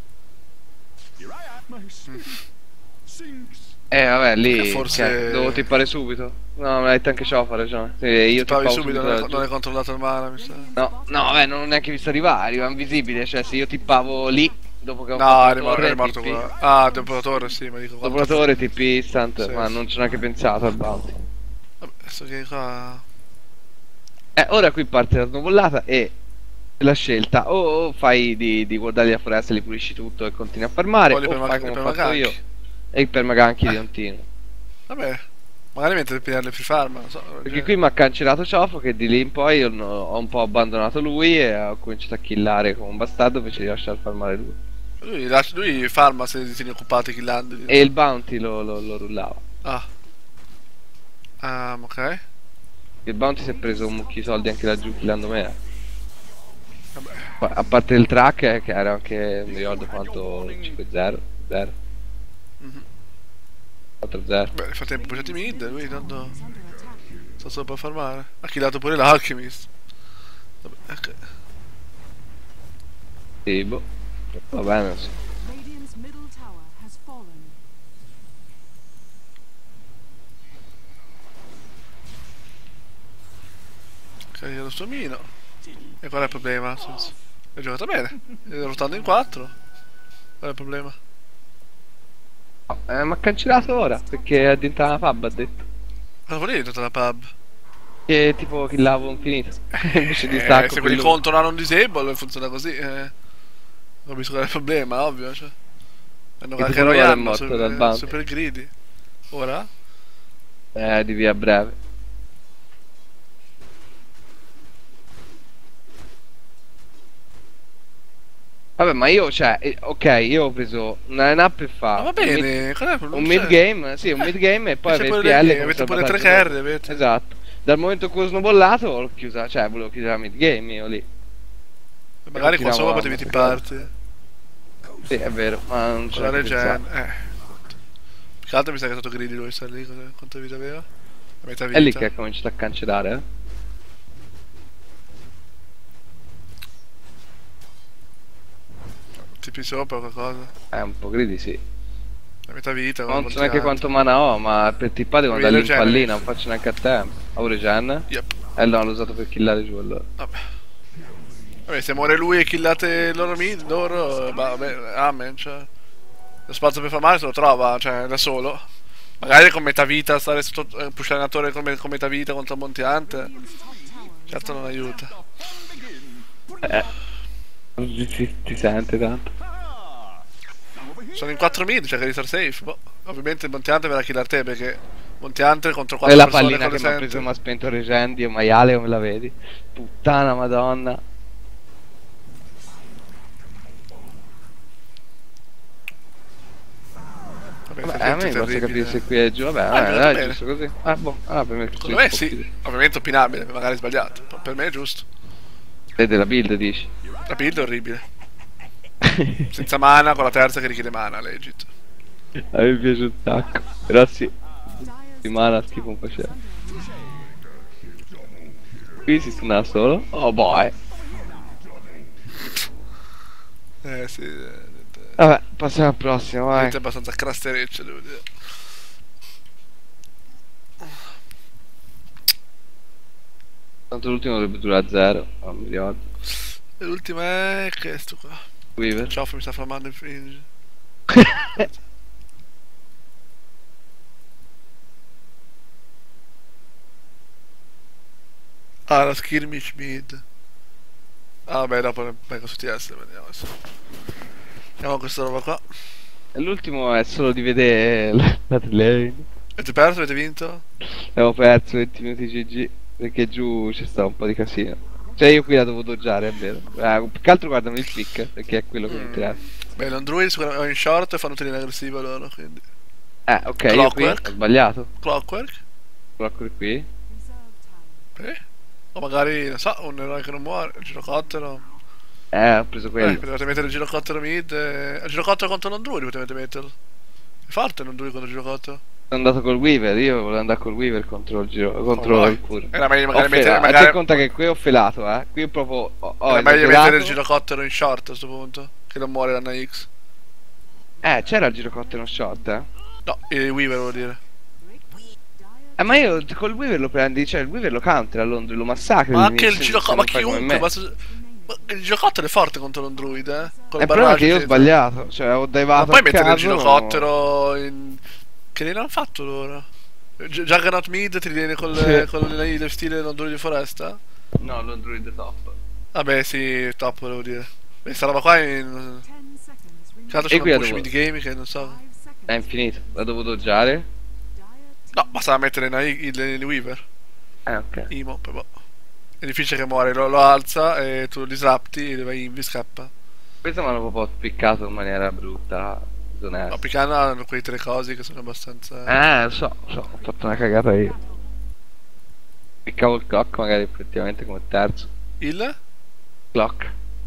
Vabbè, lì Forse- devo tippare subito. No, me l'hai detto anche ciò, fa ragione. Sì, io Sparavi tippavo subito, subito. non hai controllato il mana, mi sa. No, no, vabbè, non ho neanche visto arrivare, arriva invisibile, cioè se io tippavo lì, dopo che ho No, fatto eri, la torre, eri morto tippi. qua. Ah, dopo la torre, sì, ma dico Dopo la torre tippi instant, Sì, ma sì. non ci ho neanche pensato al bounty. Vabbè, adesso che qua... Ora qui parte la snobollata e la scelta o fai di guardare la foresta, li pulisci tutto e continui a farmare, O li o fai come ho fatto io e i permaganchi di continuo. Vabbè, magari mentre pigliare le free farm, non so. Perché qui mi ha cancellato Ciofo che di lì in poi ho un po' abbandonato lui e ho cominciato a killare come un bastardo invece di lasciare farmare lui. Lui farma se li tieni occupati killando. E il bounty lo rullava. Ah. Ah, ok. Il bounty si è preso un mucchio di soldi anche laggiù killando me. Vabbè. A parte il track che era anche, non mi ricordo quanto, 5-0, 0, Mhm. 4-0. Beh, nel frattempo pushati mid, lui tanto Is under attack. sta solo per farmare. Ha killato pure l'Alchemist. Vabbè, ok. Sì, boh. Va bene, non so. Radiant's middle tower has fallen. Carica lo stomino. E qual è il problema? Hai giocato bene. Stai rotando in 4. Qual è il problema? Mi ha cancellato ora perché è diventata una pub, ha detto. Cosa vuol dire tutta la pub? Che tipo killavo infinito. Invece di stacco Se quelli quello- contro non disable funziona così. Non capisco qual è il problema, ovvio. Cioè. Hanno Tipo qualche quello è Royan morto dal bounty. super greedy. Ora? Di via breve. Vabbè, ma io, cioè, ok, io ho preso una line-up e fa Ma va bene, qual è il problema? un mid-game, sì, un mid-game e poi C'è avere pure PL le- come avete pure salvataggio 3 carry, dopo. avete. Esatto. Dal momento che ho snowballato l'ho chiusa, cioè volevo chiudere la mid-game io lì. Magari qua sopra tiravo potevi la tipparti. Sì, è vero, ma non c'è Con la regen. pensato. Più che altro mi sa che è stato greedy lui, sta lì. Quanta vita aveva? La metà vita. È lì che ha cominciato a cancellare, Tipi sopra o qualcosa. Un po' greedy sì. La metà vita. Non so neanche quanto mana ho, ma per tippare devo andare lì in Regenerate. pallina, non faccio neanche a tempo. Ho regen? Yep. No, l'ho usato per killare giù allora. Vabbè. Vabbè, se muore lui e killate loro mid, loro. Vabbè, amen, cioè. Lo spazio per farmare se lo trova, cioè, da solo. Magari con metà vita, stare sotto. Pushare una torre con metà vita contro un montiante. Radiant's top tower is Certo non aiuta. Ti sente tanto. Sono in 4 mid, cioè che di star safe. Boh. Ovviamente il montiante verrà a killar te perché. Montiante contro 4 E la persone pallina con che mi ha le preso e sente. mi ha spento regen, Dio maiale come la vedi? Puttana madonna. Vabbè, a me mi basta capire se qui è giù, vabbè, giocato dai, bene. giusto così. Ah, boh, allora per me è Secondo me sì, ovviamente opinabile, magari sbagliato. Ma per me è giusto. Vede la build, dici? La build è orribile. Senza mana, con la terza che richiede mana, legit. A me piace un sacco. Però sì, Dire's di mana top schifo un tower is faceva. under attack. Qui si stuna solo. Oh boy. Sì. Vabbè, passiamo al prossimo, vai. È abbastanza crastereccia, devo dire. Tanto l'ultimo dovrebbe durare 0, non mi ricordo. E l'ultima è questo qua. Weaver. Ciao, mi sta farmando il fringe. Ah, la skirmish mid. Ah, vabbè, dopo vengo su TS, vediamo adesso. Andiamo a questa roba qua. E l'ultimo è solo di vedere la lane. Avete perso? Avete vinto? Avevo perso 20 minuti GG perché giù c'è stato un po' di casino. Cioè io qui la devo doggiare, è vero. Più che altro guardano il pick perché è quello che mi interessa. Beh, l'Android sicuramente in short e fanno tenere aggressiva loro, quindi. Ok, io qui Clockwork. ho sbagliato. Clockwork? Clockwork qui. Reserve tower. O magari, non so, un eroe che non muore, il girocottero. Ho preso quello. Potete mettere il girocottero mid. Il girocottero contro l'Android potete metterlo. È forte l'Android contro il girocottero. Sono andato col Weaver, io volevo andare col Weaver contro il giro, contro vai. il Curo. Era meglio Ho magari mettere... felato. Magari... Fai conto che qui ho felato, Qui proprio ho Era meglio esagerato. mettere il girocottero in short a sto punto. Che non muore l'Anna X. C'era il girocottero short, No, il Weaver vuol dire. Ma io col Weaver lo prendi, cioè il Weaver lo counter a Londra, lo massacra. Ma anche il all'inizio, girocottero... se Ma non fai come chiunque... me. Ma il girocottero è forte contro l'Android, Con Il problema è che io ho sbagliato, cioè ho Ma divato poi a mettere il caso, girocottero in... Che ne hanno fatto loro? Juggernaut mid ti viene con il stile dell'Android di foresta? No, l'Android top. Vabbè sì, top volevo dire. Questa roba qua è in... 10 seconds Che altro E sono qui la push devo- mid game che non so. 5 seconds. È infinito, la devo doggiare? No, basta mettere il Weaver. Ok. Imo, poi boh. È difficile che muore, lo alza e tu lo disrupti e vai in scappa. Questo mi hanno proprio piccato in maniera brutta, No, disonesta. Picana hanno quei tre cosi che sono abbastanza... Lo so, ho fatto una cagata io. Piccavo il clock magari effettivamente come terzo. Il? Clock.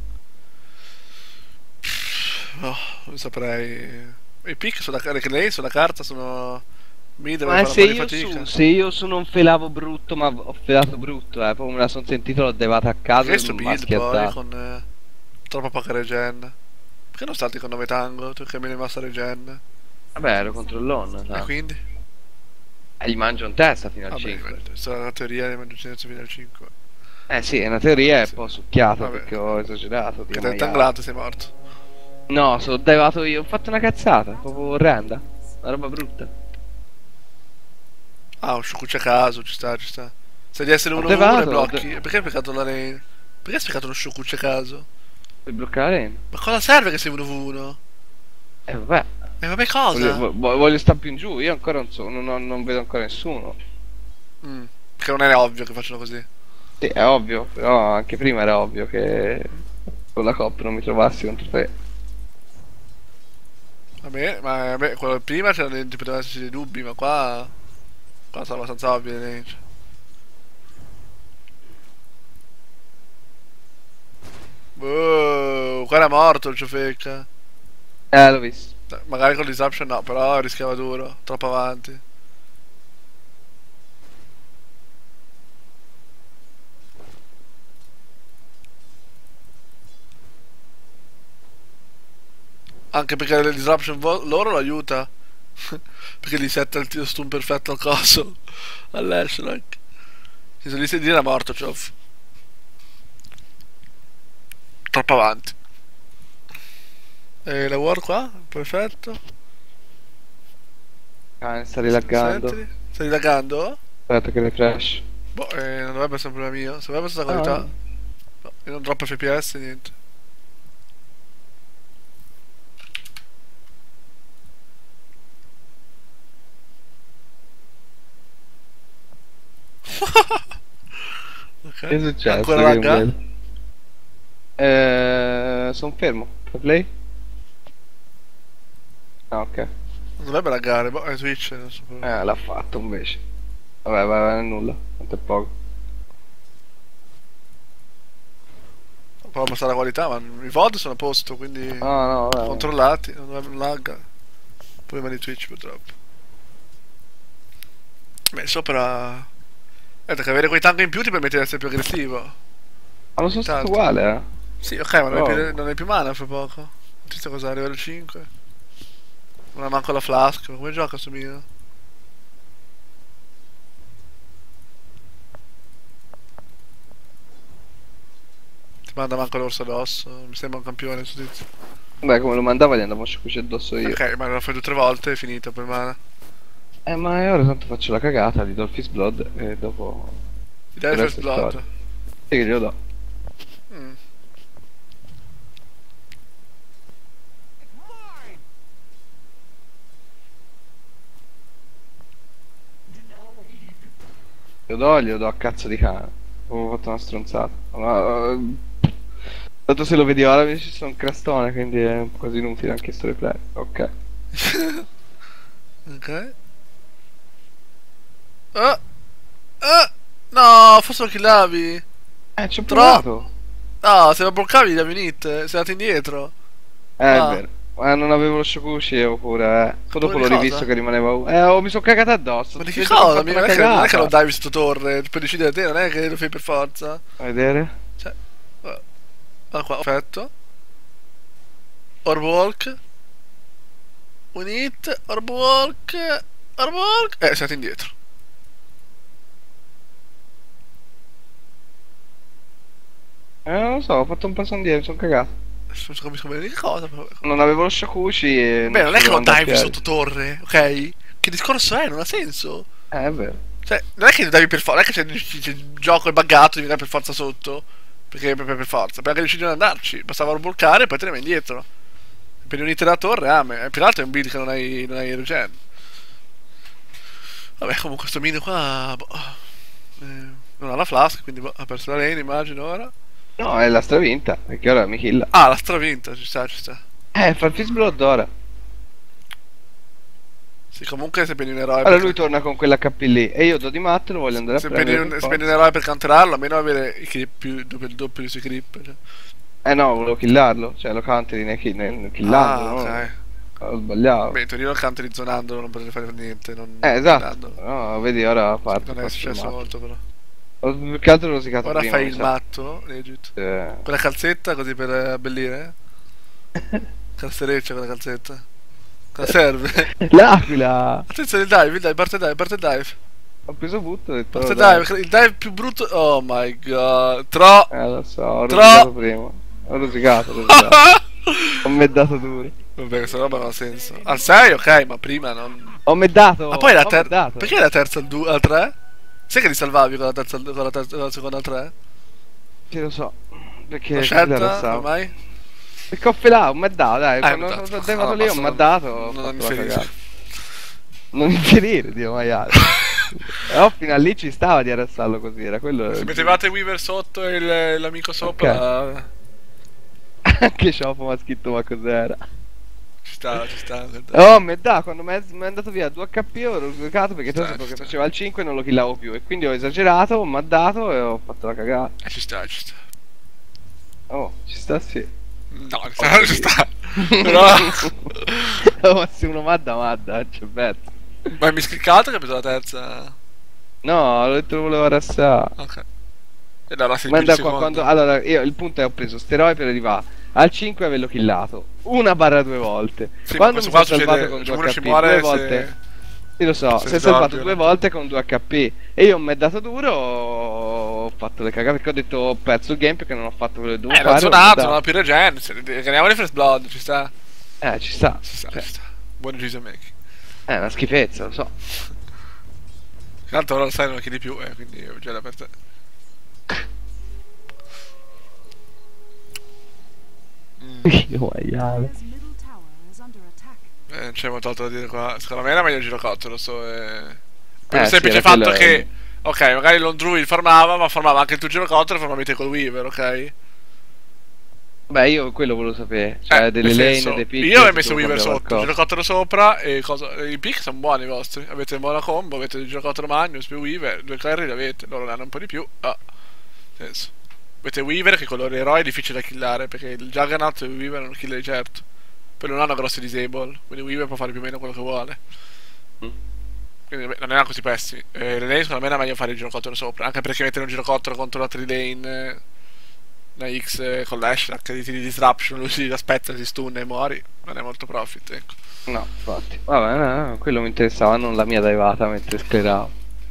No, non saprei. I pick sulla, che lei sulla carta sono... Mid deve Ma fare se un po' di io, fatica. se io su non felavo brutto, ma ho felato brutto, proprio me la sono sentito, l'ho devata a caso Questo e mi ha build poi schiattato. con troppa poca regen. Perché non salti con 9 tango? Tu che mi ne basta regen. Vabbè, ero contro l'on, E quindi? E gli mangio in testa fino al Vabbè, 5. questa è la teoria di mangiare fino al 5. Sì, è una teoria, è Sì. un po' succhiato Vabbè. perché ho esagerato. Che Dio te maiale. tanglato sei morto. No, sono devato io, ho fatto una cazzata, proprio orrenda. Una roba brutta. Ah, un sciucuccia a caso, ci sta, ci sta. Sai di essere Ho 1-1 e devato, blocchi. E perché hai peccato la lane? Perché hai spiegato uno sciucuccia a caso? Per bloccare l'arena. Ma cosa serve che sei 1v1? Vabbè. E vabbè cosa? Voglio stare più in giù, io ancora non so, non vedo ancora nessuno. Perché non è ovvio che facciano così. Sì, è ovvio, però anche prima era ovvio che con la coppa non mi trovassi contro te. Vabbè, quello prima potevano esserci dei dubbi, ma qua sono abbastanza ovvie le range. Qua era morto il ciofecca. L'ho visto. Magari con l'Isruption no, però rischiava duro, troppo avanti. Anche perché le disruption loro lo aiuta. Perché gli setta il tiro stun perfetto al coso. All'Ashrank. Se lì sei era morto, Choff. Troppo avanti. E la war qua? Perfetto. Sta rilaggando. Sentili? Stai laggando? Aspetta che refresh. Boh, non dovrebbe essere un problema mio. Se dovrebbe essere la qualità. No, io non troppo FPS, niente. Ok. Che è successo? Ancora Che lagga? non vedo. Sono fermo. Per play? Ah, ok. Non dovrebbe laggare, boh, è Twitch, non so. L'ha fatto invece. Vabbè, vai, nulla. Tanto è poco. Può abbassare la qualità, ma i VOD sono a posto, quindi No, vabbè. controllati, non lagga. Problema di Twitch purtroppo. Beh, sopra... che avere quei tank in più ti permette di essere più aggressivo. Ma lo sono stato Tanto. uguale, Sì, ok, ma Oh. non hai più mana fra poco. Questa cosa, livello 5. Non ha manco la flask, ma come gioca sto mio? Ti manda manco l'orso addosso, mi sembra un campione sto tizio. Beh, come lo mandava gli andavo a sciuccucci addosso io. Ok, ma lo fai 2 o 3 volte e è finito per mana. Ma ora tanto faccio la cagata, gli do il Fist Blood e dopo... Ti dai il il first resto è blood. storia. Sì, che glielo do. Mm. Glielo do a cazzo di cane. Ho fatto una stronzata. Tanto se lo vedi ora mi ci sono un crastone, quindi è quasi inutile anche sto replay. Ok. Ok. No, forse lo killavi. Ci ho Tro- provato. No, se lo bloccavi gli avevi hit, sei andato indietro. È Ah. vero. Non avevo lo Shokushi oppure, Poi dopo di l'ho cosa? rivisto che rimaneva mi sono cagato addosso. Ma di Ti che sei fatto cosa? una Non è che lo cagata. divi sotto torre, puoi decidere te, non è che lo fai per forza. A vedere? Cioè, qua, perfetto. Orb Walk. Un hit, Orb Walk. Orb Walk. Siete indietro. Non lo so, ho fatto un passo indietro, sono cagato. Non capisco bene di che cosa, però. Non avevo lo Shakushi e Beh, non è che lo andare a divi piedi. sotto torre, ok? Che discorso è? Non ha senso. È vero. Cioè, non è che lo divi per forza, non è che c'è il gioco è buggato, devi andare per forza sotto. Perché per forza, perché decidi di non andarci. Bastava volcare e poi te ne vai indietro. Per unite la torre, più che altro è un build che non hai regen. Vabbè, comunque sto mino qua, boh, non ha la flask, quindi boh, ha perso la lane, immagino ora. No, è la stravinta, perché ora mi killa. Ah, la stravinta, ci sta, ci sta. Fa il Fist Blood ora. Sì, comunque se prendi un eroe Allora per, lui torna con quell'HP lì e io do di matto lo voglio andare a se prendere prendi per se prendi un forza. eroe per counterarlo, almeno avere i creep il doppio dei suoi creep. Cioè. No, volevo killarlo, cioè lo counteri nel killando, no? Ok. Ho sbagliato. Beh, in teoria lo counteri zonandolo, non potete fare niente, non Esatto. killandolo. No, vedi ora parte. Non è successo molto però. Più che altro l'ho rosicato Ora prima, fai mi il sa. matto, legit. Con la calzetta così per abbellire? Calzereccia con la calzetta. Cosa serve? L'aquila! Attenzione il dive, parte il dive. Ho preso butto e ho detto... Parte il dai. dive, il dive più brutto. Oh my god. Tro. Lo so, ho Tro- rosicato prima. Ho rosicato. Ho meddato duro. Vabbè, questa roba non ha senso. Al 6 ok, ma prima non. Ho meddato! Ma poi la ho terza. meddato. Perché la terza al 3? Sai che li salvavi con la seconda al 3? Sì, lo so. Perché La chi scelta? l'ha Ormai? Perché ho filato, ho meddato, dai. Quando meddato. sono arrivato lì ho basta, meddato, ho non fatto la inferire. cagata. Non infierire, Dio maiale. Però fino a lì ci stava di arrestarlo così, era quello... Se mettevate Weaver sotto e l'amico sopra. Anche Scioppo mi ha scritto ma cos'era. Ci sta. Oh, medda, quando mi è andato via 2 HP ho rosicato perché tu sapevo che sta. faceva il 5 e non lo killavo più. E quindi ho esagerato, mi ha dato e ho fatto la cagata. Ci sta. Oh, ci sta sì. No, ci sta. Però. Oh, ma se uno madda, c'è pezzo. Ma mi scliccato che ha preso la terza. No, l'ho detto che volevo arrestare. Ok. E allora sei Ma più il secondo. allora, io il punto è ho preso steroide per arrivare al 5 e averlo killato 1/2 volte. Sì, Quando ma mi questo sono qua salvato succede. con 2 Uno ci HP muore 2 volte. Sì, lo so, se si è sbagli, salvato 2 no? volte con 2 HP. E io mi è dato duro, ho fatto le cagate perché ho detto ho perso il game perché non ho fatto quello che dovevo L'ho fare. zonato, non ha più regen. Ganiamo di first blood, ci sta. Ci sta. Ci sta. Buon decision making. È una schifezza, lo so. Tanto ora lo sai non chiedi più, quindi io già per te. Io maiale. Dire's middle tower is under attack. Non c'è molto altro da dire qua. Secondo me era meglio il girocottolo, per il Sì, semplice era fatto quello- che. Ok, magari l'Ondruid farmava, ma farmava anche il tuo girocottolo e farmavi te col Weaver, ok? Beh, io quello volevo sapere. Cioè, delle nel lane, senso, dei pick. io ho se messo devo Weaver cambiare sotto, qualcosa. girocottolo sopra e cosa. I pick sono buoni i vostri. Avete buona combo, avete il girocottolo Magnus più Weaver, 2 carry l'avete, loro ne hanno un po' di più. Senso. Avete Weaver che con loro eroi è difficile da killare perché il Juggernaut e il Weaver non killer di certo. Poi non hanno grossi disable, quindi Weaver può fare più o meno quello che vuole. Quindi non erano così pessimi. Le lane secondo me era meglio fare il girocottolo sopra, anche perché mettere un girocottolo contro la 3 lane una X con l'Ash, che ti disruption, lui si aspetta, si stun e muori, non è molto profit, ecco. No, infatti. Vabbè, no, quello mi interessava, non la mia divata mentre scleravo.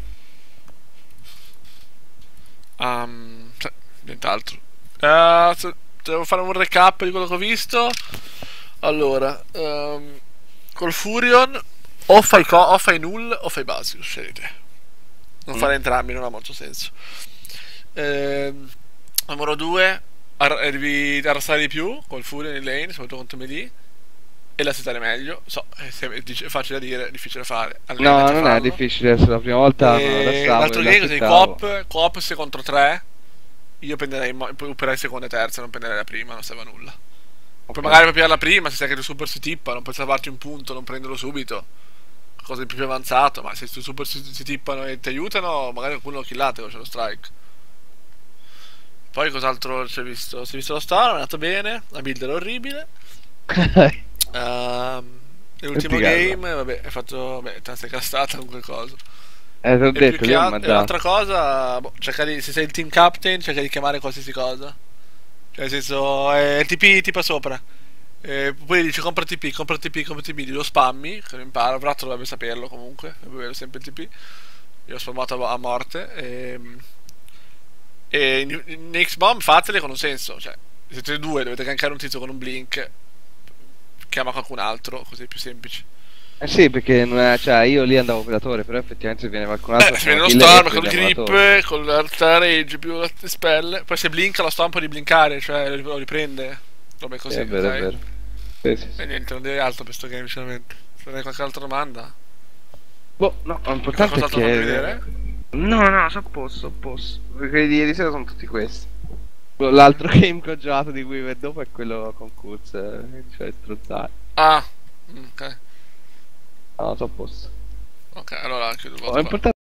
Nient'altro. Devo fare un recap di quello che ho visto. Allora, col Furion o fai null o fai Basius, scegliete. Non fare entrambi, non ha molto senso. Numero 2, devi arrestare di più col Furion in lane, soprattutto contro melee. E la settare meglio. So, è facile da dire, difficile da fare. No, Allenati a non è farlo. difficile, adesso la prima volta non arrestavo. L'altro e game così, l'aspettavo. coop 6 contro 3. Io prenderei operai seconda e terza, non prenderei la prima, non serve a nulla. Poi magari puoi pigliare la prima, se sai che il super si tippa, non puoi salvarti un punto, non prenderlo subito. Cosa di più avanzato, ma se i super si tippano e ti aiutano, magari qualcuno lo killate o c'è lo strike. Poi cos'altro si è visto? Si è visto lo star, è andato bene, la build era orribile. L'ultimo Pigallo. game, vabbè, hai fatto. Beh, te la sei castata con qualcosa. Te l'ho E più detto, che io altro. ma E già. un'altra cosa, boh, se sei il team captain, cerca di chiamare qualsiasi cosa. Cioè, nel senso, il TP tipo sopra. Poi dici compra TP, compra TP, compra TP, lo spammi, che lo impara, però dovrebbe saperlo comunque, dovrebbe avere sempre il TP. Io ho spammato a morte. E in X-Bomb fatele con un senso, cioè, siete due, dovete gankare un tizio con un blink, chiama qualcun altro, così è più semplice. Eh sì, perché non è, cioè, io lì andavo operatore, però effettivamente se viene qualcun altro Se chiama viene lo killer e storm col prendiamo la torre. grip, con l'art rage più la spell, poi se blinka lo storm può riblinkare, cioè lo riprende, robe Sì, così, è vero, è ok? vero. Sì, sì, E sì. niente, non direi altro per sto game, sinceramente. Se non hai qualche altra domanda? Boh, no, Hai l'importante è qualcos'altro da farmi che... vedere? No, no, so a posto, so a posto. Quelli di ieri sera sono tutti questi. L'altro game che ho giocato di cui dopo è quello con Kuz, cioè strozzare. Ah, ok. No, so a posto. Ok, allora chiudo il Oh, voto qua. l'importante